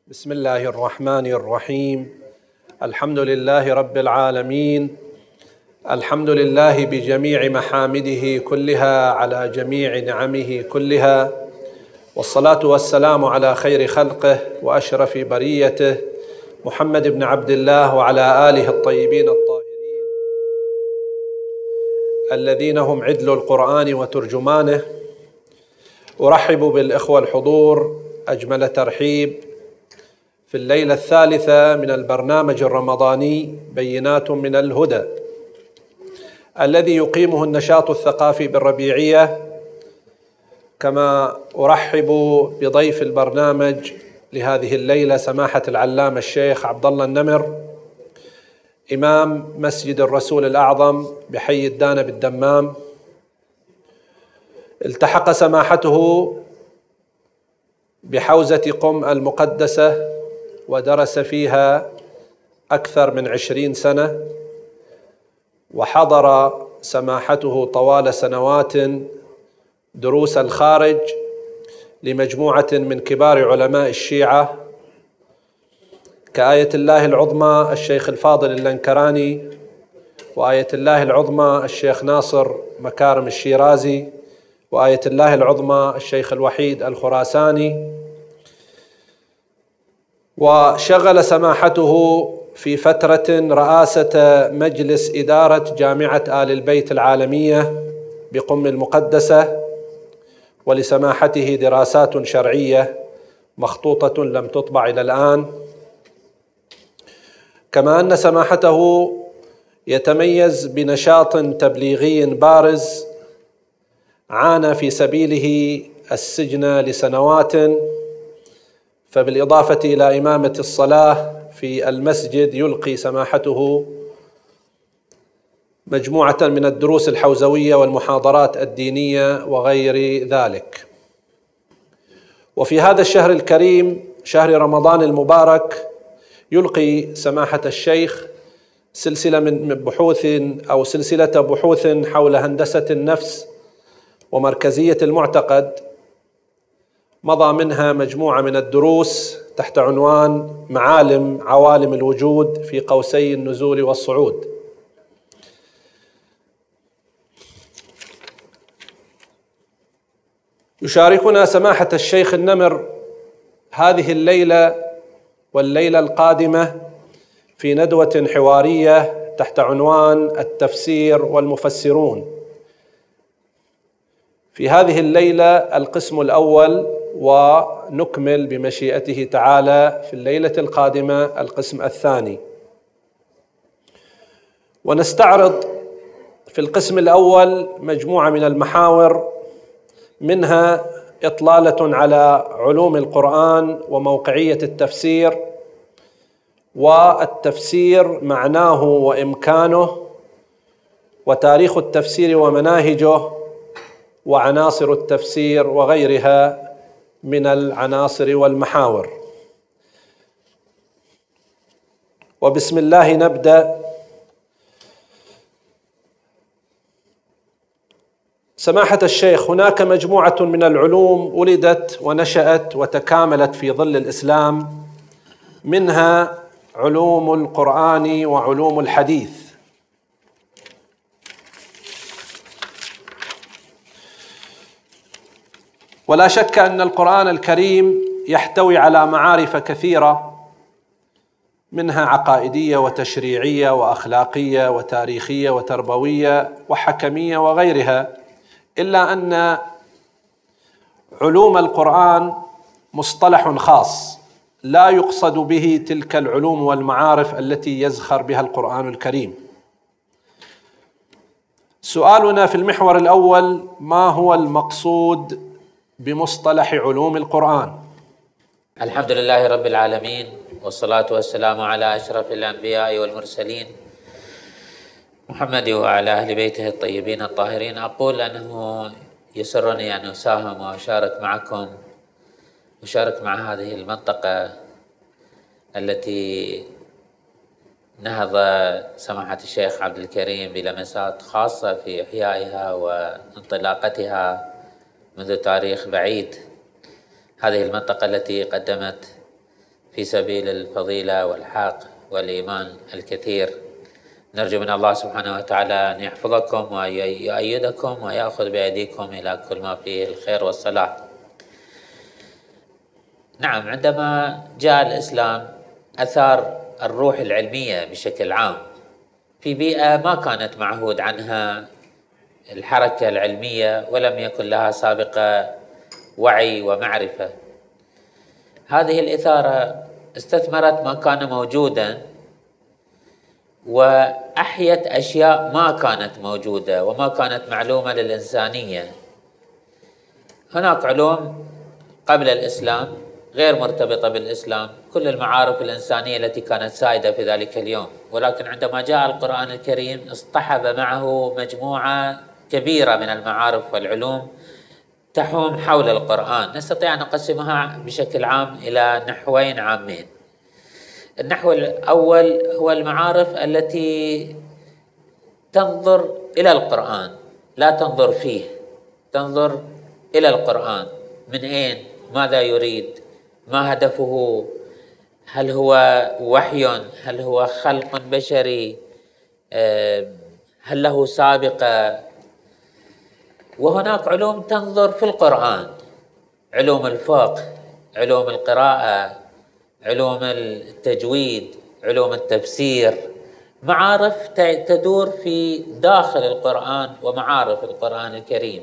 بسم الله الرحمن الرحيم. الحمد لله رب العالمين، الحمد لله بجميع محامده كلها على جميع نعمه كلها، والصلاة والسلام على خير خلقه وأشرف بريته محمد بن عبد الله وعلى آله الطيبين الطاهرين الذين هم عدل القرآن وترجمانه. أرحب بالإخوة الحضور أجمل ترحيب في الليلة الثالثة من البرنامج الرمضاني بينات من الهدى، الذي يقيمه النشاط الثقافي بالربيعية. كما أرحب بضيف البرنامج لهذه الليلة سماحة العلامة الشيخ عبد الله النمر، إمام مسجد الرسول الأعظم بحي الدانة بالدمام. التحق سماحته بحوزة قم المقدسة ودرس فيها أكثر من 20 سنة، وحضر سماحته طوال سنوات دروس الخارج لمجموعة من كبار علماء الشيعة كآية الله العظمى الشيخ الفاضل اللنكراني، وآية الله العظمى الشيخ ناصر مكارم الشيرازي، وآية الله العظمى الشيخ الوحيد الخراساني. وشغل سماحته في فترة رئاسة مجلس إدارة جامعة آل البيت العالمية بقم المقدسة، ولسماحته دراسات شرعية مخطوطة لم تطبع إلى الآن. كما أن سماحته يتميز بنشاط تبليغي بارز، عانى في سبيله السجن لسنوات، فبالإضافة إلى إمامة الصلاة في المسجد يلقي سماحته مجموعة من الدروس الحوزوية والمحاضرات الدينية وغير ذلك. وفي هذا الشهر الكريم شهر رمضان المبارك يلقي سماحة الشيخ سلسلة بحوث حول هندسة النفس ومركزية المعتقد، مضى منها مجموعة من الدروس تحت عنوان معالم عوالم الوجود في قوسي النزول والصعود. يشاركنا سماحة الشيخ النمر هذه الليلة والليلة القادمة في ندوة حوارية تحت عنوان التفسير والمفسرون. في هذه الليلة القسم الأول، ونكمل بمشيئته تعالى في الليلة القادمة القسم الثاني. ونستعرض في القسم الأول مجموعة من المحاور، منها إطلالة على علوم القرآن وموقعية التفسير، والتفسير معناه وإمكانه، وتاريخ التفسير ومناهجه، وعناصر التفسير وغيرها من العناصر والمحاور. وبسم الله نبدأ. سماحة الشيخ، هناك مجموعة من العلوم ولدت ونشأت وتكاملت في ظل الإسلام، منها علوم القرآن وعلوم الحديث. ولا شك أن القرآن الكريم يحتوي على معارف كثيرة، منها عقائدية وتشريعية وأخلاقية وتاريخية وتربوية وحكمية وغيرها، إلا أن علوم القرآن مصطلح خاص لا يقصد به تلك العلوم والمعارف التي يزخر بها القرآن الكريم. سؤالنا في المحور الأول: ما هو المقصود بمصطلح علوم القرآن؟ الحمد لله رب العالمين، والصلاة والسلام على أشرف الأنبياء والمرسلين محمد وعلى أهل بيته الطيبين الطاهرين. أقول أنه يسرني أن أساهم وأشارك معكم، أشارك مع هذه المنطقة التي نهض سماحة الشيخ عبد الكريم بلمسات خاصة في إحيائها وانطلاقتها منذ تاريخ بعيد. هذه المنطقة التي قدمت في سبيل الفضيلة والحق والإيمان الكثير. نرجو من الله سبحانه وتعالى أن يحفظكم ويؤيدكم ويأخذ بأيديكم إلى كل ما فيه الخير والصلاح. نعم، عندما جاء الإسلام أثار الروح العلمية بشكل عام في بيئة ما كانت معهود عنها الحركة العلمية، ولم يكن لها سابقة وعي ومعرفة. هذه الإثارة استثمرت ما كان موجودا وأحيت أشياء ما كانت موجودة وما كانت معلومة للإنسانية. هناك علوم قبل الإسلام غير مرتبطة بالإسلام، كل المعارف الإنسانية التي كانت سائدة في ذلك اليوم، ولكن عندما جاء القرآن الكريم اصطحب معه مجموعة كبيرة من المعارف والعلوم تحوم حول القرآن. نستطيع أن نقسمها بشكل عام إلى نحوين عامين. النحو الأول هو المعارف التي تنظر إلى القرآن، لا تنظر فيه، تنظر إلى القرآن. من أين؟ ماذا يريد؟ ما هدفه؟ هل هو وحي؟ هل هو خلق بشري؟ هل له سابقة؟ وهناك علوم تنظر في القرآن، علوم الفقه، علوم القراءة، علوم التجويد، علوم التفسير، معارف تدور في داخل القرآن ومعارف القرآن الكريم.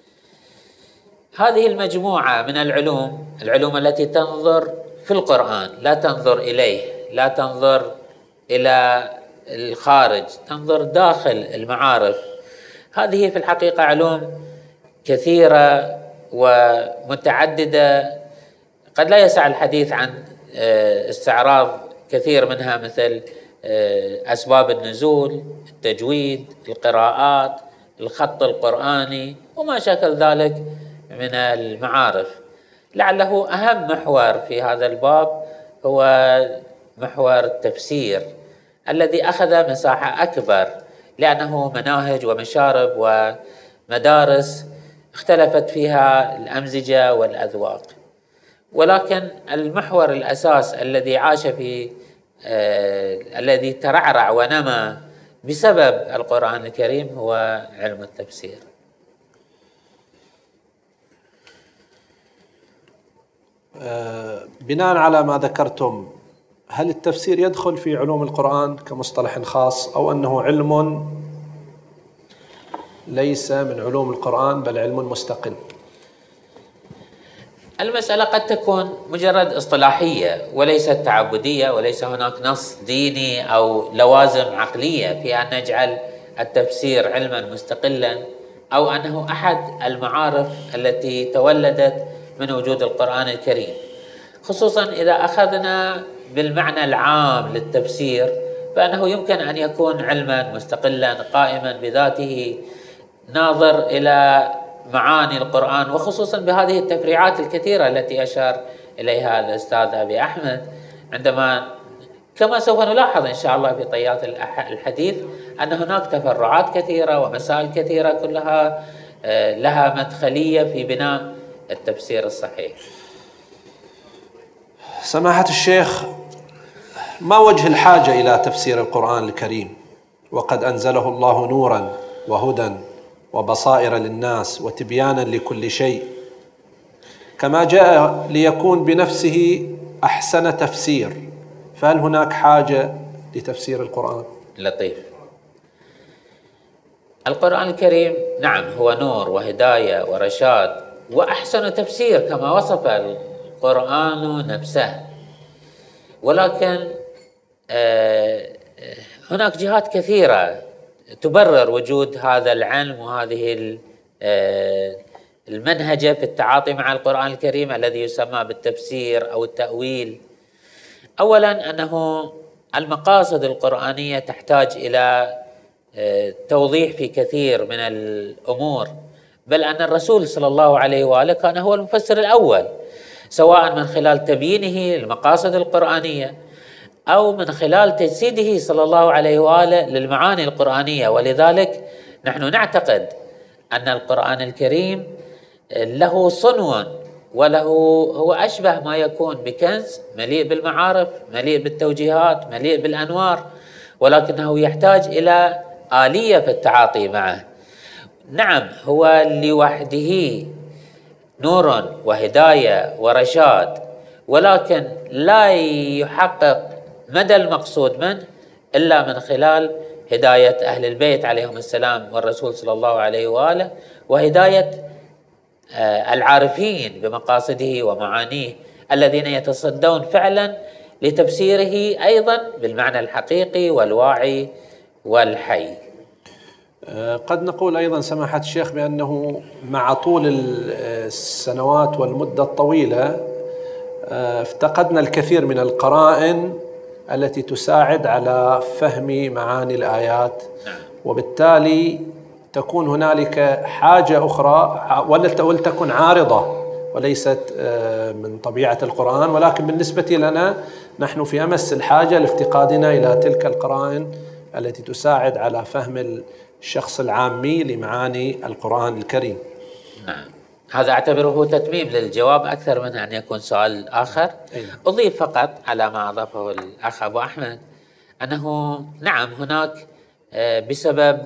هذه المجموعة من العلوم التي تنظر في القرآن، لا تنظر إليه، لا تنظر إلى الخارج، تنظر داخل المعارف. هذه في الحقيقة علوم كثيرة ومتعددة، قد لا يسع الحديث عن استعراض كثير منها، مثل أسباب النزول، التجويد، القراءات، الخط القرآني وما شكل ذلك من المعارف. لعله أهم محور في هذا الباب هو محور التفسير، الذي أخذ مساحة أكبر لأنه مناهج ومشارب ومدارس اختلفت فيها الأمزجة والأذواق. ولكن المحور الأساس الذي عاش في الذي ترعرع ونمى بسبب القرآن الكريم هو علم التفسير. بناء على ما ذكرتم، هل التفسير يدخل في علوم القرآن كمصطلح خاص، أو أنه علم ليس من علوم القرآن بل علم مستقل؟ المسألة قد تكون مجرد اصطلاحية وليست تعبدية، وليس هناك نص ديني أو لوازم عقلية في أن نجعل التفسير علما مستقلا، أو أنه أحد المعارف التي تولدت من وجود القرآن الكريم. خصوصا إذا أخذنا بالمعنى العام للتفسير فإنه يمكن أن يكون علما مستقلا قائما بذاته، ناظر إلى معاني القرآن، وخصوصا بهذه التفريعات الكثيرة التي أشار إليها الأستاذ أبي أحمد، عندما كما سوف نلاحظ إن شاء الله في طيات الحديث أن هناك تفرعات كثيرة ومسائل كثيرة كلها لها مدخلية في بناء التفسير الصحيح. سماحة الشيخ، ما وجه الحاجة إلى تفسير القرآن الكريم وقد أنزله الله نورا وهدى وبصائر للناس وتبيانا لكل شيء، كما جاء ليكون بنفسه أحسن تفسير، فهل هناك حاجة لتفسير القرآن؟ لطيف. القرآن الكريم نعم هو نور وهداية ورشاد وأحسن تفسير كما وصف القرآن نفسه، ولكن هناك جهات كثيرة تبرر وجود هذا العلم وهذه المنهجة في التعاطي مع القرآن الكريم الذي يسمى بالتفسير أو التأويل. أولا أنه المقاصد القرآنية تحتاج إلى توضيح في كثير من الأمور، بل أن الرسول صلى الله عليه وآله كان هو المفسر الأول، سواء من خلال تبيينه للمقاصد القرآنية أو من خلال تجسيده صلى الله عليه وآله للمعاني القرآنية. ولذلك نحن نعتقد أن القرآن الكريم له صنو وله هو أشبه ما يكون بكنز مليء بالمعارف، مليء بالتوجيهات، مليء بالأنوار، ولكنه يحتاج إلى آلية في التعاطي معه. نعم، هو لوحده نور وهداية ورشاد، ولكن لا يحقق مدى المقصود منه إلا من خلال هداية أهل البيت عليهم السلام والرسول صلى الله عليه وآله، وهداية العارفين بمقاصده ومعانيه الذين يتصدون فعلا لتفسيره أيضا بالمعنى الحقيقي والواعي والحي. قد نقول أيضا سماحة الشيخ بأنه مع طول السنوات والمدة الطويلة افتقدنا الكثير من القرائن التي تساعد على فهم معاني الآيات، وبالتالي تكون هنالك حاجة أخرى ولتكن عارضة وليست من طبيعة القرآن، ولكن بالنسبة لنا نحن في أمس الحاجة لافتقادنا إلى تلك القرائن التي تساعد على فهم الشخص العامي لمعاني القرآن الكريم. نعم، هذا أعتبره تتميم للجواب أكثر من أن يكون سؤال آخر. أضيف فقط على ما أضافه الأخ أبو أحمد أنه نعم هناك بسبب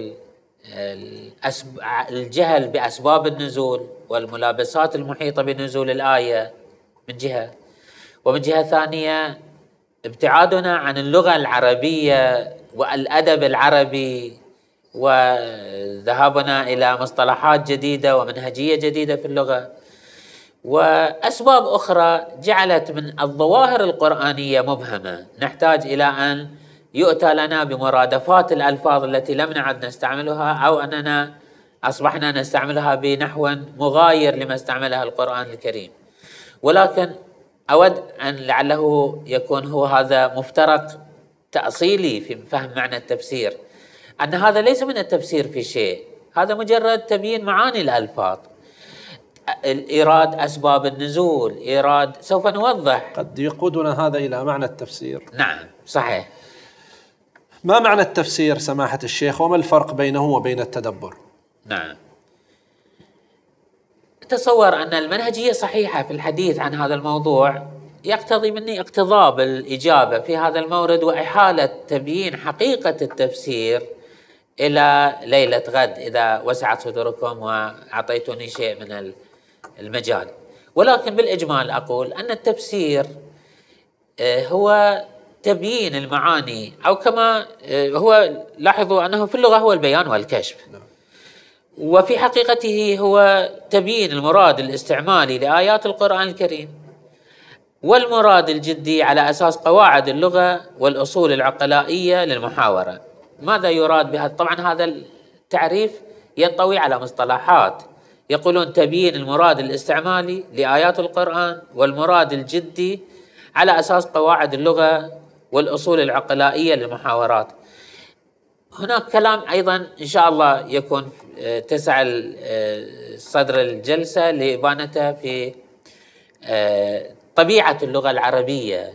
الجهل بأسباب النزول والملابسات المحيطة بنزول الآية من جهة، ومن جهة ثانية ابتعادنا عن اللغة العربية والأدب العربي وذهابنا إلى مصطلحات جديدة ومنهجية جديدة في اللغة، وأسباب أخرى جعلت من الظواهر القرآنية مبهمة، نحتاج إلى أن يؤتى لنا بمرادفات الألفاظ التي لم نعد نستعملها، أو أننا أصبحنا نستعملها بنحو مغاير لما استعملها القرآن الكريم. ولكن أود أن لعله يكون هو هذا مفترق تأصيلي في فهم معنى التفسير، أن هذا ليس من التفسير في شيء، هذا مجرد تبيين معاني الألفاظ، إيراد أسباب النزول، إيراد سوف نوضح. قد يقودنا هذا إلى معنى التفسير. نعم صحيح. ما معنى التفسير سماحة الشيخ، وما الفرق بينه وبين التدبر؟ نعم، تصور أن المنهجية صحيحة في الحديث عن هذا الموضوع يقتضي مني اقتضاب الإجابة في هذا المورد وإحالة تبيين حقيقة التفسير إلى ليلة غد إذا وسعت صدوركم وأعطيتوني شيء من المجال. ولكن بالإجمال أقول أن التفسير هو تبيين المعاني، أو كما هو لاحظوا أنه في اللغة هو البيان والكشف، وفي حقيقته هو تبيين المراد الاستعمالي لآيات القرآن الكريم والمراد الجدي على أساس قواعد اللغة والأصول العقلائية للمحاورة. ماذا يراد بهذا؟ طبعا هذا التعريف ينطوي على مصطلحات، يقولون تبيين المراد الاستعمالي لآيات القرآن والمراد الجدي على أساس قواعد اللغة والأصول العقلائية للمحاورات. هناك كلام أيضا إن شاء الله يكون تسع صدر الجلسة لإبانته في طبيعة اللغة العربية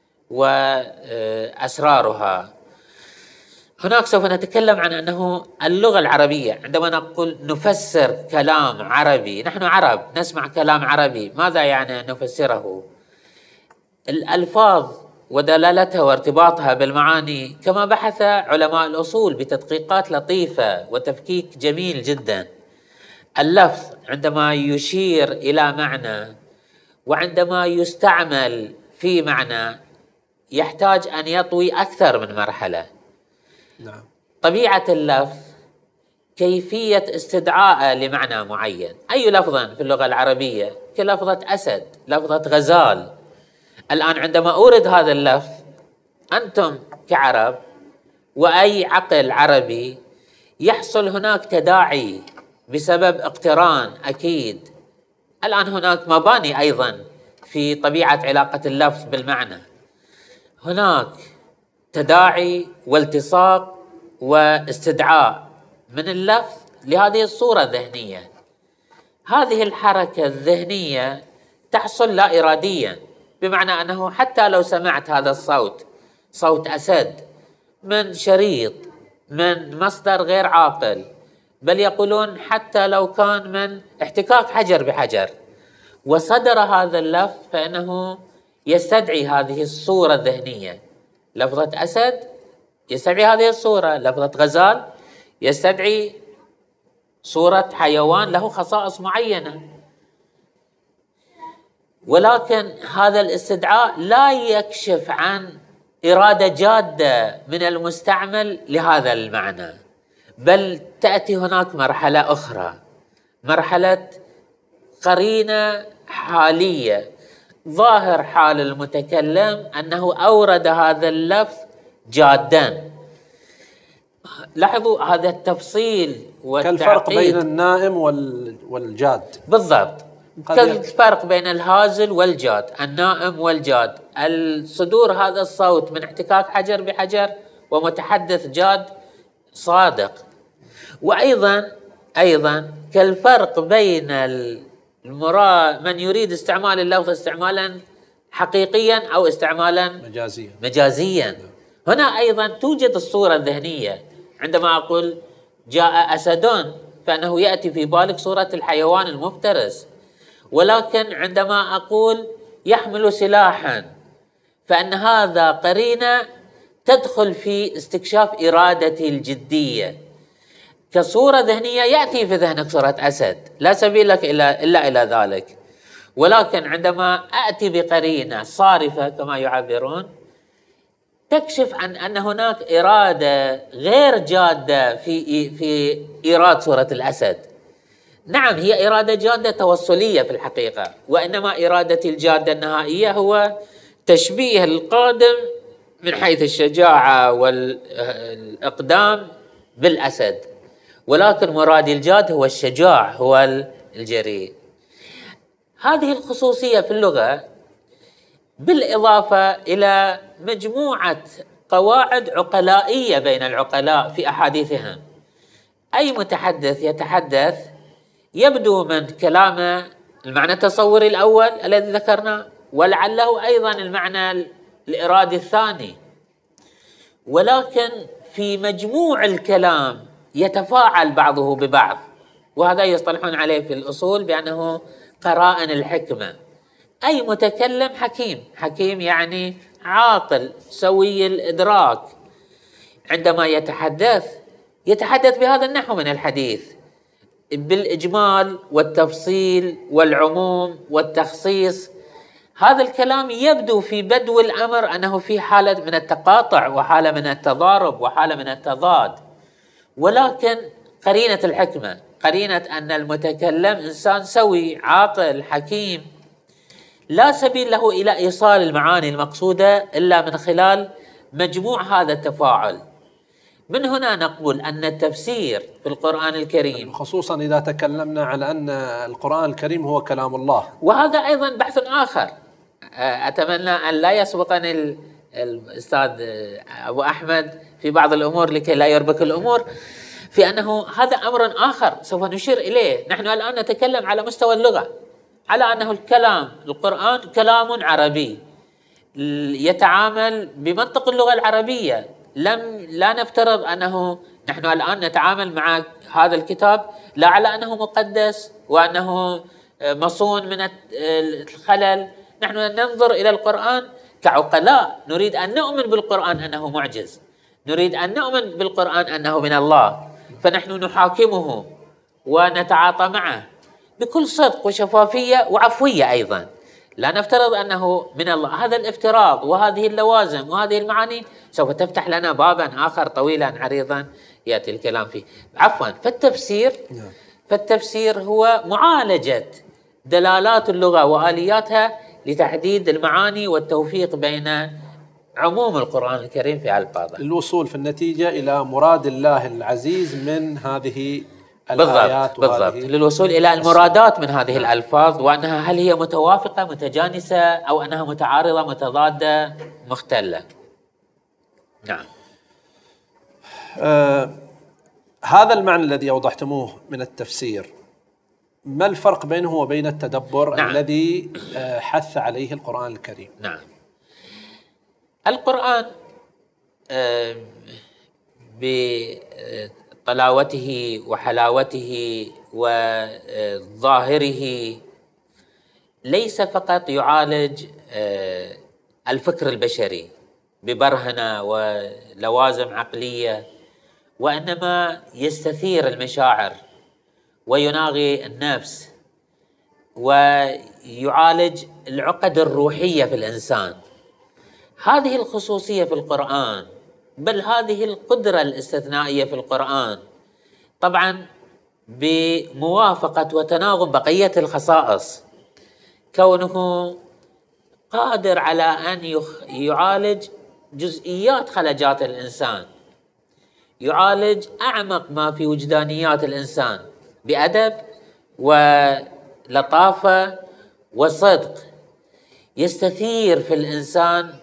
وأسرارها. هناك سوف نتكلم عن أنه اللغة العربية عندما نقول نفسر كلام عربي، نحن عرب نسمع كلام عربي، ماذا يعني أن نفسره؟ الألفاظ ودلالتها وارتباطها بالمعاني كما بحث علماء الأصول بتدقيقات لطيفة وتفكيك جميل جدا. اللفظ عندما يشير إلى معنى وعندما يستعمل في معنى يحتاج أن يطوي أكثر من مرحلة. نعم. طبيعة اللفظ، كيفية استدعاء لمعنى معين. أي لفظ في اللغة العربية كلفظة أسد، لفظة غزال. الآن عندما أورد هذا اللفظ أنتم كعرب وأي عقل عربي يحصل هناك تداعي بسبب اقتران أكيد. الآن هناك مباني أيضا في طبيعة علاقة اللفظ بالمعنى، هناك تداعي والتصاق واستدعاء من اللفظ لهذه الصورة الذهنية. هذه الحركة الذهنية تحصل لا إراديا، بمعنى أنه حتى لو سمعت هذا الصوت، صوت أسد، من شريط، من مصدر غير عاقل، بل يقولون حتى لو كان من احتكاك حجر بحجر، وصدر هذا اللفظ فإنه يستدعي هذه الصورة الذهنية. لفظة أسد يستدعي هذه الصورة، لفظة غزال يستدعي صورة حيوان له خصائص معينة. ولكن هذا الاستدعاء لا يكشف عن إرادة جادة من المستعمل لهذا المعنى، بل تأتي هناك مرحلة أخرى، مرحلة قرينة حالية. ظاهر حال المتكلم أنه أورد هذا اللفظ جادا. لاحظوا هذا التفصيل والتعقيد. كالفرق بين النائم والجاد. بالضبط، كالفرق بين الهازل والجاد، النائم والجاد. الصدور هذا الصوت من احتكاك حجر بحجر، ومتحدث جاد صادق. وأيضا كالفرق بين من يريد استعمال اللفظ استعمالا حقيقيا أو استعمالا مجازيا. هنا أيضا توجد الصورة الذهنية. عندما أقول جاء أسد فإنه يأتي في بالك صورة الحيوان المفترس، ولكن عندما أقول يحمل سلاحا فإن هذا قرينة تدخل في استكشاف إرادتي الجدية. كصورة ذهنية يأتي في ذهنك صورة أسد، لا سبيل لك إلا إلى ذلك. ولكن عندما أتي بقرينة صارفة كما يعبرون، تكشف عن أن هناك إرادة غير جادة في إيراد صورة الأسد. نعم، هي إرادة جادة توصلية في الحقيقة، وإنما إرادتي الجادة النهائية هو تشبيه القادم من حيث الشجاعة والإقدام بالأسد، ولكن مرادي الجاد هو الشجاع، هو الجريء. هذه الخصوصية في اللغة، بالإضافة إلى مجموعة قواعد عقلائية بين العقلاء في أحاديثهم. أي متحدث يتحدث يبدو من كلامه المعنى التصوري الأول الذي ذكرناه، ولعله أيضا المعنى الإرادي الثاني، ولكن في مجموع الكلام يتفاعل بعضه ببعض. وهذا يصطلحون عليه في الأصول بأنه قرائن الحكمة. أي متكلم حكيم يعني عاقل سوي الإدراك، عندما يتحدث بهذا النحو من الحديث، بالإجمال والتفصيل والعموم والتخصيص. هذا الكلام يبدو في بدو الأمر أنه في حالة من التقاطع وحالة من التضارب وحالة من التضاد، ولكن قرينة الحكمة، قرينة أن المتكلم إنسان سوي عاقل حكيم، لا سبيل له إلى إيصال المعاني المقصودة إلا من خلال مجموع هذا التفاعل. من هنا نقول أن التفسير في القرآن الكريم، خصوصا إذا تكلمنا على أن القرآن الكريم هو كلام الله، وهذا أيضا بحث آخر أتمنى أن لا يسبقني الأستاذ أبو أحمد في بعض الأمور لكي لا يربك الأمور، في أنه هذا أمر آخر سوف نشير إليه. نحن الآن نتكلم على مستوى اللغة، على أنه القرآن كلام عربي يتعامل بمنطق اللغة العربية. لا نفترض أنه نحن الآن نتعامل مع هذا الكتاب لا على أنه مقدس وأنه مصون من الخلل. نحن ننظر إلى القرآن كعقلاء، نريد أن نؤمن بالقرآن أنه معجز، نريد أن نؤمن بالقرآن أنه من الله، فنحن نحاكمه ونتعاطى معه بكل صدق وشفافية وعفوية. أيضا لا نفترض أنه من الله. هذا الافتراض وهذه اللوازم وهذه المعاني سوف تفتح لنا بابا آخر طويلا عريضا يأتي الكلام فيه. عفوا، فالتفسير هو معالجة دلالات اللغة وآلياتها لتحديد المعاني والتوفيق بين عموم القرآن الكريم في ألفاظه، الوصول في النتيجة إلى مراد الله العزيز من هذه الآيات. بالضبط، للوصول إلى المرادات من هذه الألفاظ، وأنها هل هي متوافقة متجانسة أو أنها متعارضة متضادة مختلة. نعم. هذا المعنى الذي أوضحتموه من التفسير، ما الفرق بينه وبين التدبر؟ نعم. الذي حث عليه القرآن الكريم. نعم، القرآن بطلاوته وحلاوته وظاهره ليس فقط يعالج الفكر البشري ببرهنة ولوازم عقلية، وإنما يستثير المشاعر ويناغي النفس ويعالج العقد الروحية في الإنسان. هذه الخصوصية في القرآن، بل هذه القدرة الاستثنائية في القرآن، طبعا بموافقة وتناغم بقية الخصائص، كونه قادر على أن يعالج جزئيات خلجات الإنسان، يعالج أعمق ما في وجدانيات الإنسان بأدب ولطافة وصدق. يستثير في الإنسان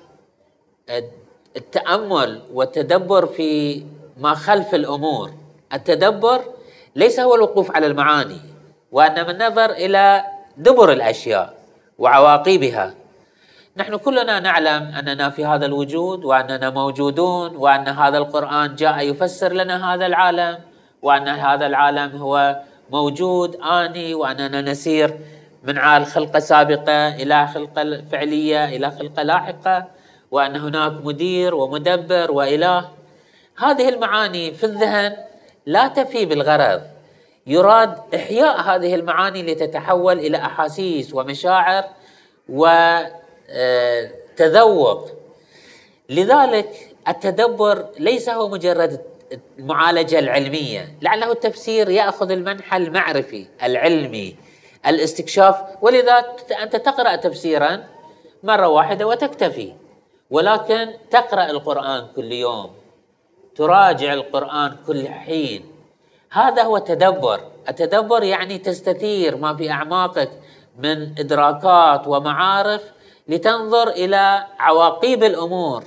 التأمل والتدبر في ما خلف الأمور. التدبر ليس هو الوقوف على المعاني، وإنما النظر إلى دبر الأشياء وعواقبها. نحن كلنا نعلم أننا في هذا الوجود، وأننا موجودون، وأن هذا القرآن جاء يفسر لنا هذا العالم، وأن هذا العالم هو موجود آني، وأننا نسير من عال خلقة سابقة إلى خلقة فعلية إلى خلقة لاحقة، وأن هناك مدير ومدبر وإله. هذه المعاني في الذهن لا تفي بالغرض، يراد إحياء هذه المعاني لتتحول إلى أحاسيس ومشاعر وتذوق. لذلك التدبر ليس هو مجرد المعالجة العلمية، لعله التفسير يأخذ المنحى المعرفي العلمي الاستكشاف. ولذا أنت تقرأ تفسيرا مرة واحدة وتكتفي، ولكن تقرأ القرآن كل يوم، تراجع القرآن كل حين. هذا هو التدبر. التدبر يعني تستثير ما في أعماقك من إدراكات ومعارف لتنظر إلى عواقب الأمور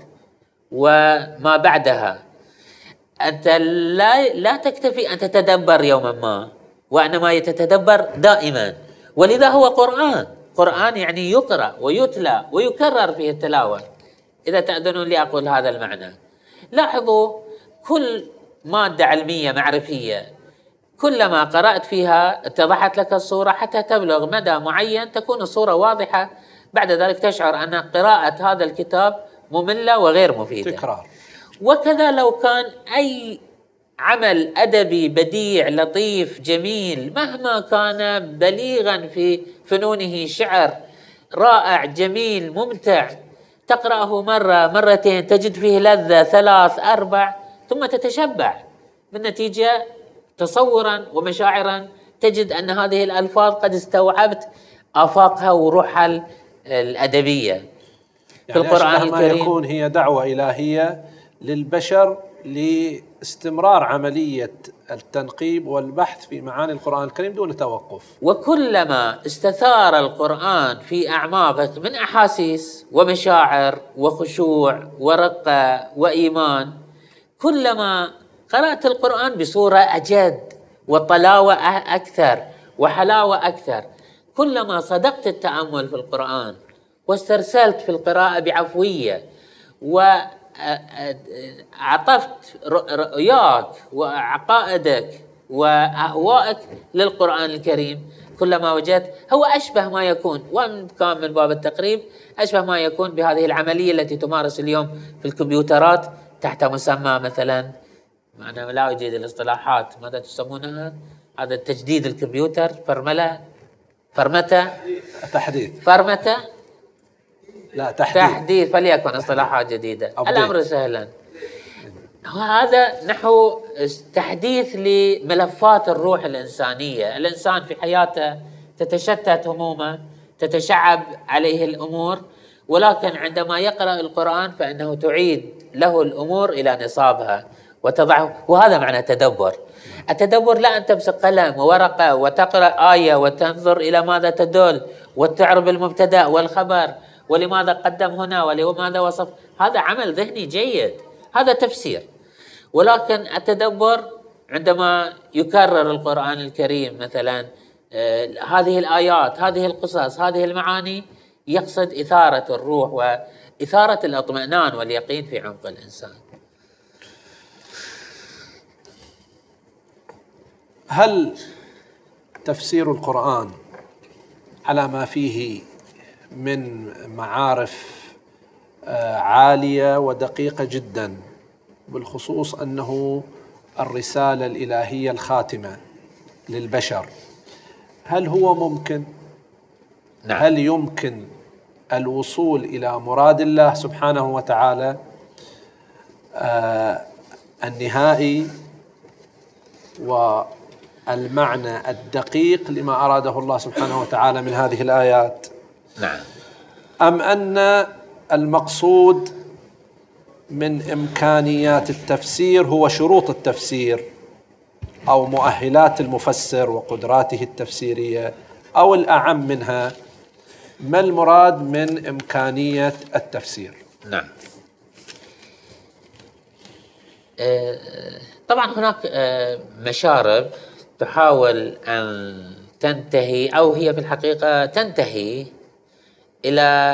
وما بعدها. أنت لا تكتفي أن تتدبر يوما ما، وإنما يتتدبر دائما. ولذا هو قرآن يعني يقرأ ويتلى ويكرر فيه التلاوة، إذا تأذنون لي أقول هذا المعنى. لاحظوا كل مادة علمية معرفية كلما قرأت فيها اتضحت لك الصورة، حتى تبلغ مدى معين تكون الصورة واضحة. بعد ذلك تشعر أن قراءة هذا الكتاب مملة وغير مفيدة. تكرار. وكذا لو كان أي عمل أدبي بديع لطيف جميل، مهما كان بليغا في فنونه، شعر رائع جميل ممتع، تقرأه مرة مرتين تجد فيه لذة، 3 4 ثم تتشبع. بالنتيجة تصورا ومشاعرا تجد أن هذه الألفاظ قد استوعبت آفاقها وروحها الأدبية في يعني القرآن الكريم. ما يكون هي دعوة إلهية للبشر لاستمرار عملية التنقيب والبحث في معاني القرآن الكريم دون توقف. وكلما استثار القرآن في أعماقك من أحاسيس ومشاعر وخشوع ورقة وإيمان، كلما قرأت القرآن بصورة أجد وطلاوة أكثر وحلاوة أكثر، كلما صدقت التأمل في القرآن واسترسلت في القراءة بعفوية وعطفت رؤياك وعقائدك وأهوائك للقرآن الكريم، كلما وجدت هو أشبه ما يكون، وإن كان من باب التقريب، أشبه ما يكون بهذه العملية التي تمارس اليوم في الكمبيوترات تحت مسمى مثلا، أنا لا أجيد الاصطلاحات، ماذا تسمونها؟ هذا تجديد الكمبيوتر، فرمتة، لا تحديث، فليكن اصطلاحات جديدة. الأمر سهلا. هذا نحو تحديث لملفات الروح الإنسانية. الإنسان في حياته تتشتت همومه، تتشعب عليه الأمور، ولكن عندما يقرأ القرآن فإنه تعيد له الأمور إلى نصابها وتضعه. وهذا معنى التدبر. التدبر لا أن تمسك قلم وورقة وتقرأ آية وتنظر إلى ماذا تدل وتعرب المبتدأ والخبر ولماذا قدم هنا ولماذا وصف. هذا عمل ذهني جيد، هذا تفسير. ولكن التدبر عندما يكرر القرآن الكريم مثلا هذه الآيات، هذه القصص، هذه المعاني، يقصد إثارة الروح وإثارة الاطمئنان واليقين في عمق الإنسان. هل تفسير القرآن على ما فيه من معارف عالية ودقيقة جدا، بالخصوص أنه الرسالة الإلهية الخاتمة للبشر. هل هو ممكن؟ نعم. هل يمكن الوصول إلى مراد الله سبحانه وتعالى النهائي والمعنى الدقيق لما أراده الله سبحانه وتعالى من هذه الآيات؟ نعم. أم أن المقصود من إمكانيات التفسير هو شروط التفسير أو مؤهلات المفسر وقدراته التفسيرية، أو الأعم منها ما المراد من إمكانية التفسير؟ نعم. طبعا هناك مشارب تحاول أن تنتهي، أو هي في الحقيقة تنتهي إلى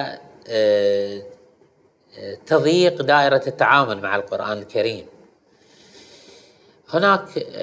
تضييق دائرة التعامل مع القرآن الكريم. هناك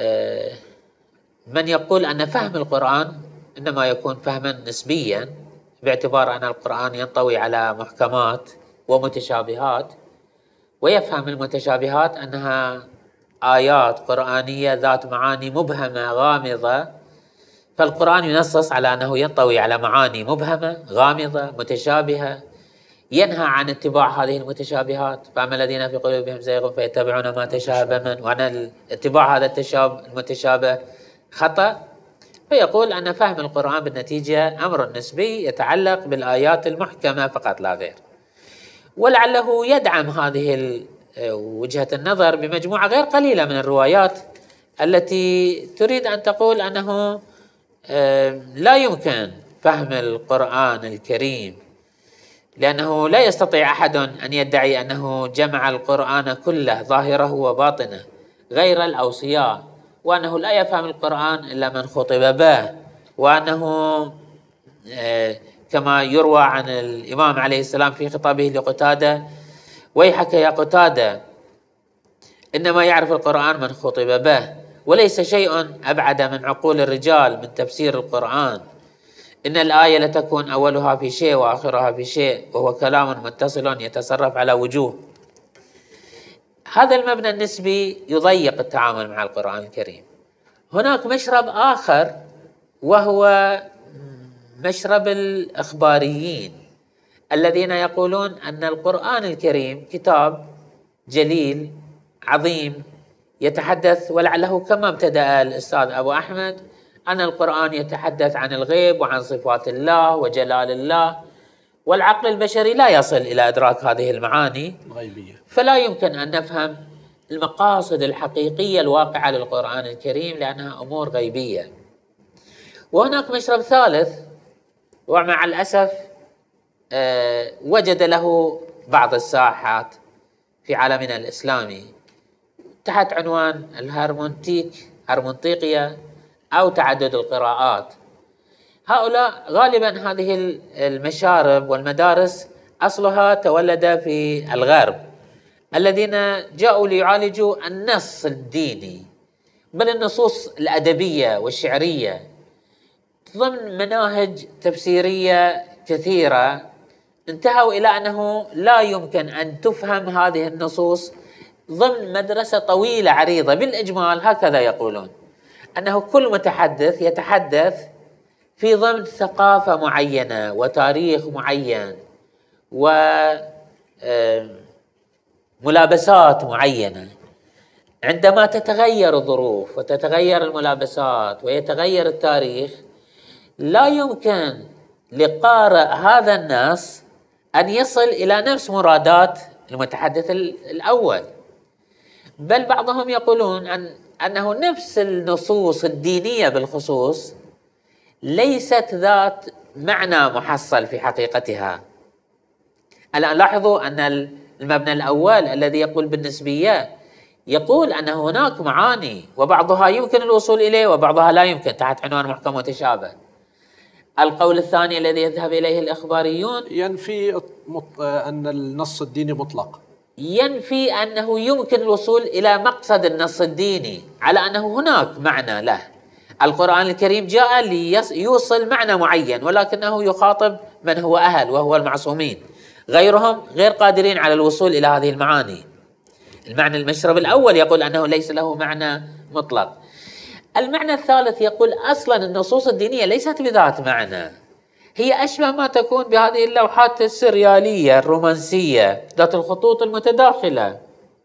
من يقول أن فهم القرآن إنما يكون فهما نسبيا، باعتبار أن القرآن ينطوي على محكمات ومتشابهات، ويفهم المتشابهات أنها آيات قرآنية ذات معاني مبهمة غامضة، فالقرآن ينصص على أنه ينطوي على معاني مبهمة غامضة متشابهة، ينهى عن اتباع هذه المتشابهات. فأما الذين في قلوبهم زيغ فيتبعون ما تشابه منه، وأن اتباع هذا المتشابه خطأ. فيقول أن فهم القرآن بالنتيجة أمر نسبي يتعلق بالآيات المحكمة فقط لا غير. ولعله يدعم هذه وجهة النظر بمجموعة غير قليلة من الروايات التي تريد أن تقول أنه لا يمكن فهم القرآن الكريم، لأنه لا يستطيع أحد أن يدعي أنه جمع القرآن كله ظاهره وباطنه غير الأوصياء، وأنه لا يفهم القرآن إلا من خطب به، وأنه كما يروى عن الإمام عليه السلام في خطابه لقتادة: ويحك يا قتادة، إنما يعرف القرآن من خطب به، وليس شيء أبعد من عقول الرجال من تفسير القرآن. إن الآية لتكون أولها في شيء وآخرها في شيء، وهو كلام متصل يتصرف على وجوه. هذا المبنى النسبي يضيق التعامل مع القرآن الكريم. هناك مشرب آخر، وهو مشرب الإخباريين الذين يقولون أن القرآن الكريم كتاب جليل عظيم يتحدث، ولعله كما ابتدأ الأستاذ أبو أحمد، أن القرآن يتحدث عن الغيب وعن صفات الله وجلال الله، والعقل البشري لا يصل إلى إدراك هذه المعاني الغيبية، فلا يمكن أن نفهم المقاصد الحقيقية الواقعة للقرآن الكريم لأنها أمور غيبية. وهناك مشرب ثالث، ومع الأسف وجد له بعض الساحات في عالمنا الإسلامي تحت عنوان الهرمونطيقية أو تعدد القراءات. هؤلاء غالبا هذه المشارب والمدارس أصلها تولد في الغرب، الذين جاءوا ليعالجوا النص الديني بل النصوص الأدبية والشعرية ضمن مناهج تفسيرية كثيرة، انتهوا إلى أنه لا يمكن أن تفهم هذه النصوص ضمن مدرسة طويلة عريضة. بالإجمال هكذا يقولون، أنه كل متحدث يتحدث في ضمن ثقافة معينة وتاريخ معين وملابسات معينة. عندما تتغير الظروف وتتغير الملابسات ويتغير التاريخ، لا يمكن لقارئ هذا النص أن يصل إلى نفس مرادات المتحدث الأول، بل بعضهم يقولون أنه نفس النصوص الدينية بالخصوص ليست ذات معنى محصل في حقيقتها. الآن لاحظوا أن المبنى الأول الذي يقول بالنسبية يقول أن هناك معاني وبعضها يمكن الوصول إليه وبعضها لا يمكن تحت عنوان محكم متشابه. القول الثاني الذي يذهب إليه الإخباريون ينفي أن النص الديني مطلق، ينفي أنه يمكن الوصول إلى مقصد النص الديني على أنه هناك معنى له. القرآن الكريم جاء ليوصل معنى معين، ولكنه يخاطب من هو أهل وهو المعصومين، غيرهم غير قادرين على الوصول إلى هذه المعاني. المعنى المشرب الأول يقول أنه ليس له معنى مطلق. المعنى الثالث يقول أصلا النصوص الدينية ليست بذات معنى، هي أشبه ما تكون بهذه اللوحات السريالية الرومانسية ذات الخطوط المتداخلة.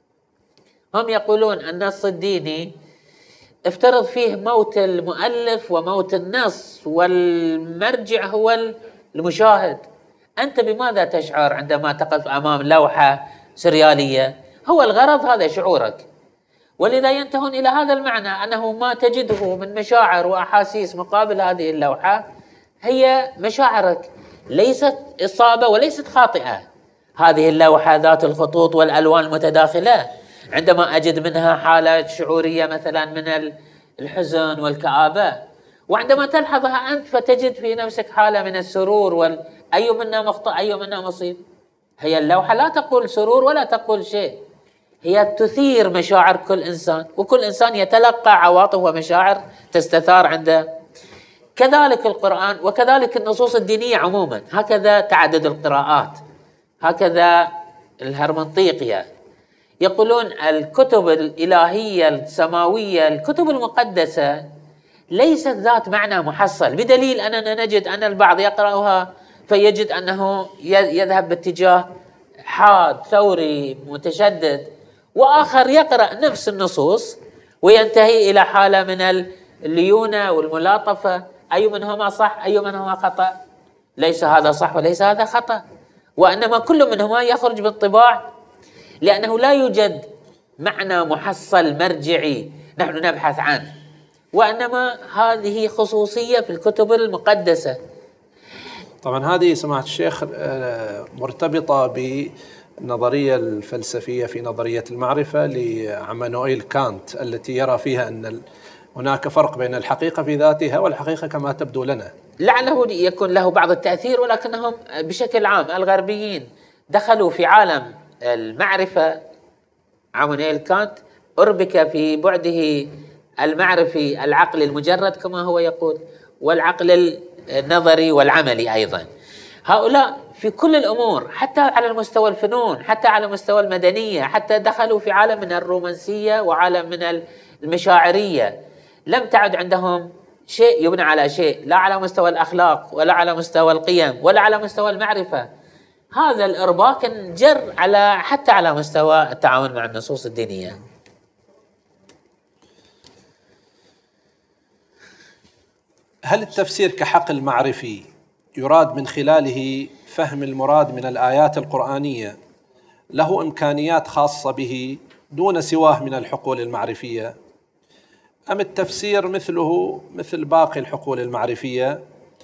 هم يقولون النص الديني افترض فيه موت المؤلف وموت النص، والمرجع هو المشاهد. أنت بماذا تشعر عندما تقف أمام لوحة سريالية؟ هو الغرض هذا شعورك، ولذا ينتهون إلى هذا المعنى، أنه ما تجده من مشاعر وأحاسيس مقابل هذه اللوحة هي مشاعرك، ليست إصابة وليست خاطئة. هذه اللوحة ذات الخطوط والألوان المتداخلة عندما أجد منها حالة شعورية مثلا من الحزن والكآبة، وعندما تلحظها أنت فتجد في نفسك حالة من السرور، أي منا مخطئ أي منا مصيب. هي اللوحة لا تقول سرور ولا تقول شيء، هي تثير مشاعر كل إنسان، وكل إنسان يتلقى عواطف ومشاعر تستثار عنده. كذلك القرآن وكذلك النصوص الدينية عموما، هكذا تعدد القراءات، هكذا الهرمنطيقية. يقولون الكتب الإلهية السماوية، الكتب المقدسة ليست ذات معنى محصل، بدليل أننا نجد أن البعض يقرأها فيجد أنه يذهب باتجاه حاد ثوري متشدد، وآخر يقرأ نفس النصوص وينتهي إلى حالة من الليونة والملاطفة. أي منهما صح أي منهما خطأ؟ ليس هذا صح وليس هذا خطأ، وإنما كل منهما يخرج بالطباع، لأنه لا يوجد معنى محصل مرجعي نحن نبحث عنه، وإنما هذه خصوصية في الكتب المقدسة. طبعا هذه سماحة الشيخ مرتبطة بالنظرية الفلسفية في نظرية المعرفة لعمانوئيل كانت، التي يرى فيها أن هناك فرق بين الحقيقة في ذاتها والحقيقة كما تبدو لنا. لعله يكون له بعض التأثير، ولكنهم بشكل عام الغربيين دخلوا في عالم المعرفة. عمانوئيل كانت أربك في بعده المعرفي العقل المجرد كما هو يقول، والعقل النظري والعملي أيضا. هؤلاء في كل الأمور، حتى على المستوى الفنون، حتى على مستوى المدنية، حتى دخلوا في عالم من الرومانسية وعالم من المشاعرية. لم تعد عندهم شيء يبنى على شيء، لا على مستوى الأخلاق ولا على مستوى القيم ولا على مستوى المعرفة. هذا الإرباك انجر حتى على مستوى التعامل مع النصوص الدينية. هل التفسير كحقل معرفي يراد من خلاله فهم المراد من الآيات القرآنية له إمكانيات خاصة به دون سواه من الحقول المعرفية، أم التفسير مثله مثل باقي الحقول المعرفية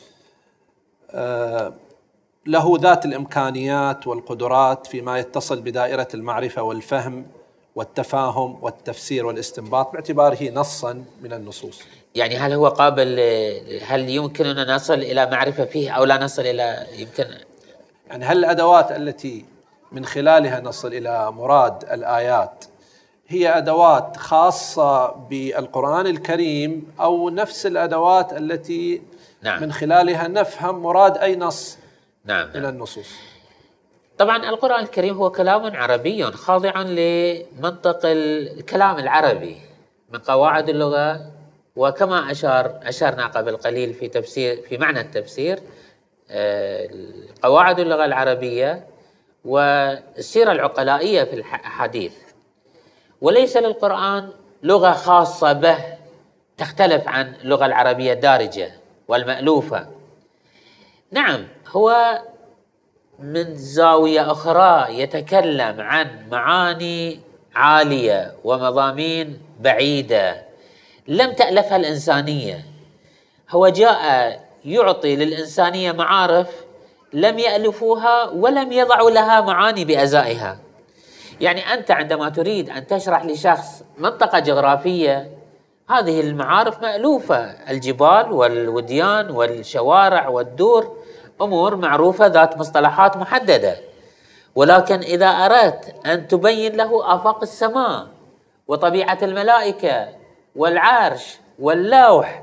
له ذات الإمكانيات والقدرات فيما يتصل بدائرة المعرفة والفهم والتفاهم والتفسير والاستنباط باعتباره نصا من النصوص؟ يعني هل هو قابل، هل يمكننا نصل إلى معرفة فيه أو لا نصل إلى يعني هل الأدوات التي من خلالها نصل إلى مراد الآيات هي أدوات خاصة بالقرآن الكريم، أو نفس الأدوات التي من خلالها نفهم مراد أي نص من النصوص؟ طبعا القرآن الكريم هو كلام عربي خاضع لمنطق الكلام العربي من قواعد اللغة، وكما أشرنا قبل قليل في معنى التفسير، قواعد اللغة العربية والسيرة العقلائية في الحديث. وليس للقرآن لغة خاصة به تختلف عن اللغة العربية الدارجة والمألوفة. نعم، هو من زاوية أخرى يتكلم عن معاني عالية ومضامين بعيدة لم تألفها الإنسانية. هو جاء يعطي للإنسانية معارف لم يألفوها ولم يضعوا لها معاني بأزائها. يعني أنت عندما تريد أن تشرح لشخص منطقة جغرافية، هذه المعارف مألوفة، الجبال والوديان والشوارع والدور أمور معروفة ذات مصطلحات محددة. ولكن إذا أردت أن تبين له آفاق السماء وطبيعة الملائكة والعرش واللوح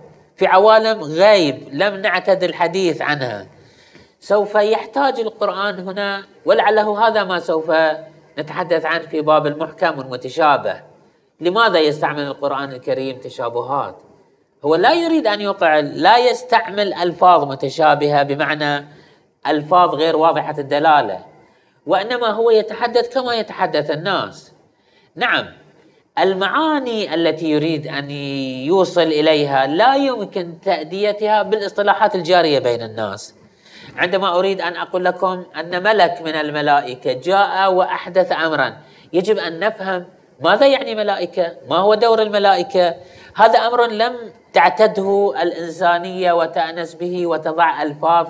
في عوالم غيب لم نعتد الحديث عنها. سوف يحتاج القرآن هنا، ولعله هذا ما سوف نتحدث عنه في باب المحكم والمتشابه. لماذا يستعمل القرآن الكريم تشابهات؟ هو لا يريد أن يوقع، لا يستعمل ألفاظ متشابهة بمعنى ألفاظ غير واضحة الدلالة، وإنما هو يتحدث كما يتحدث الناس. نعم، المعاني التي يريد أن يوصل إليها لا يمكن تأديتها بالاصطلاحات الجارية بين الناس. عندما أريد أن أقول لكم أن ملك من الملائكة جاء وأحدث أمرا، يجب أن نفهم ماذا يعني ملائكة، ما هو دور الملائكة. هذا أمر لم تعتده الإنسانية وتأنس به وتضع ألفاظ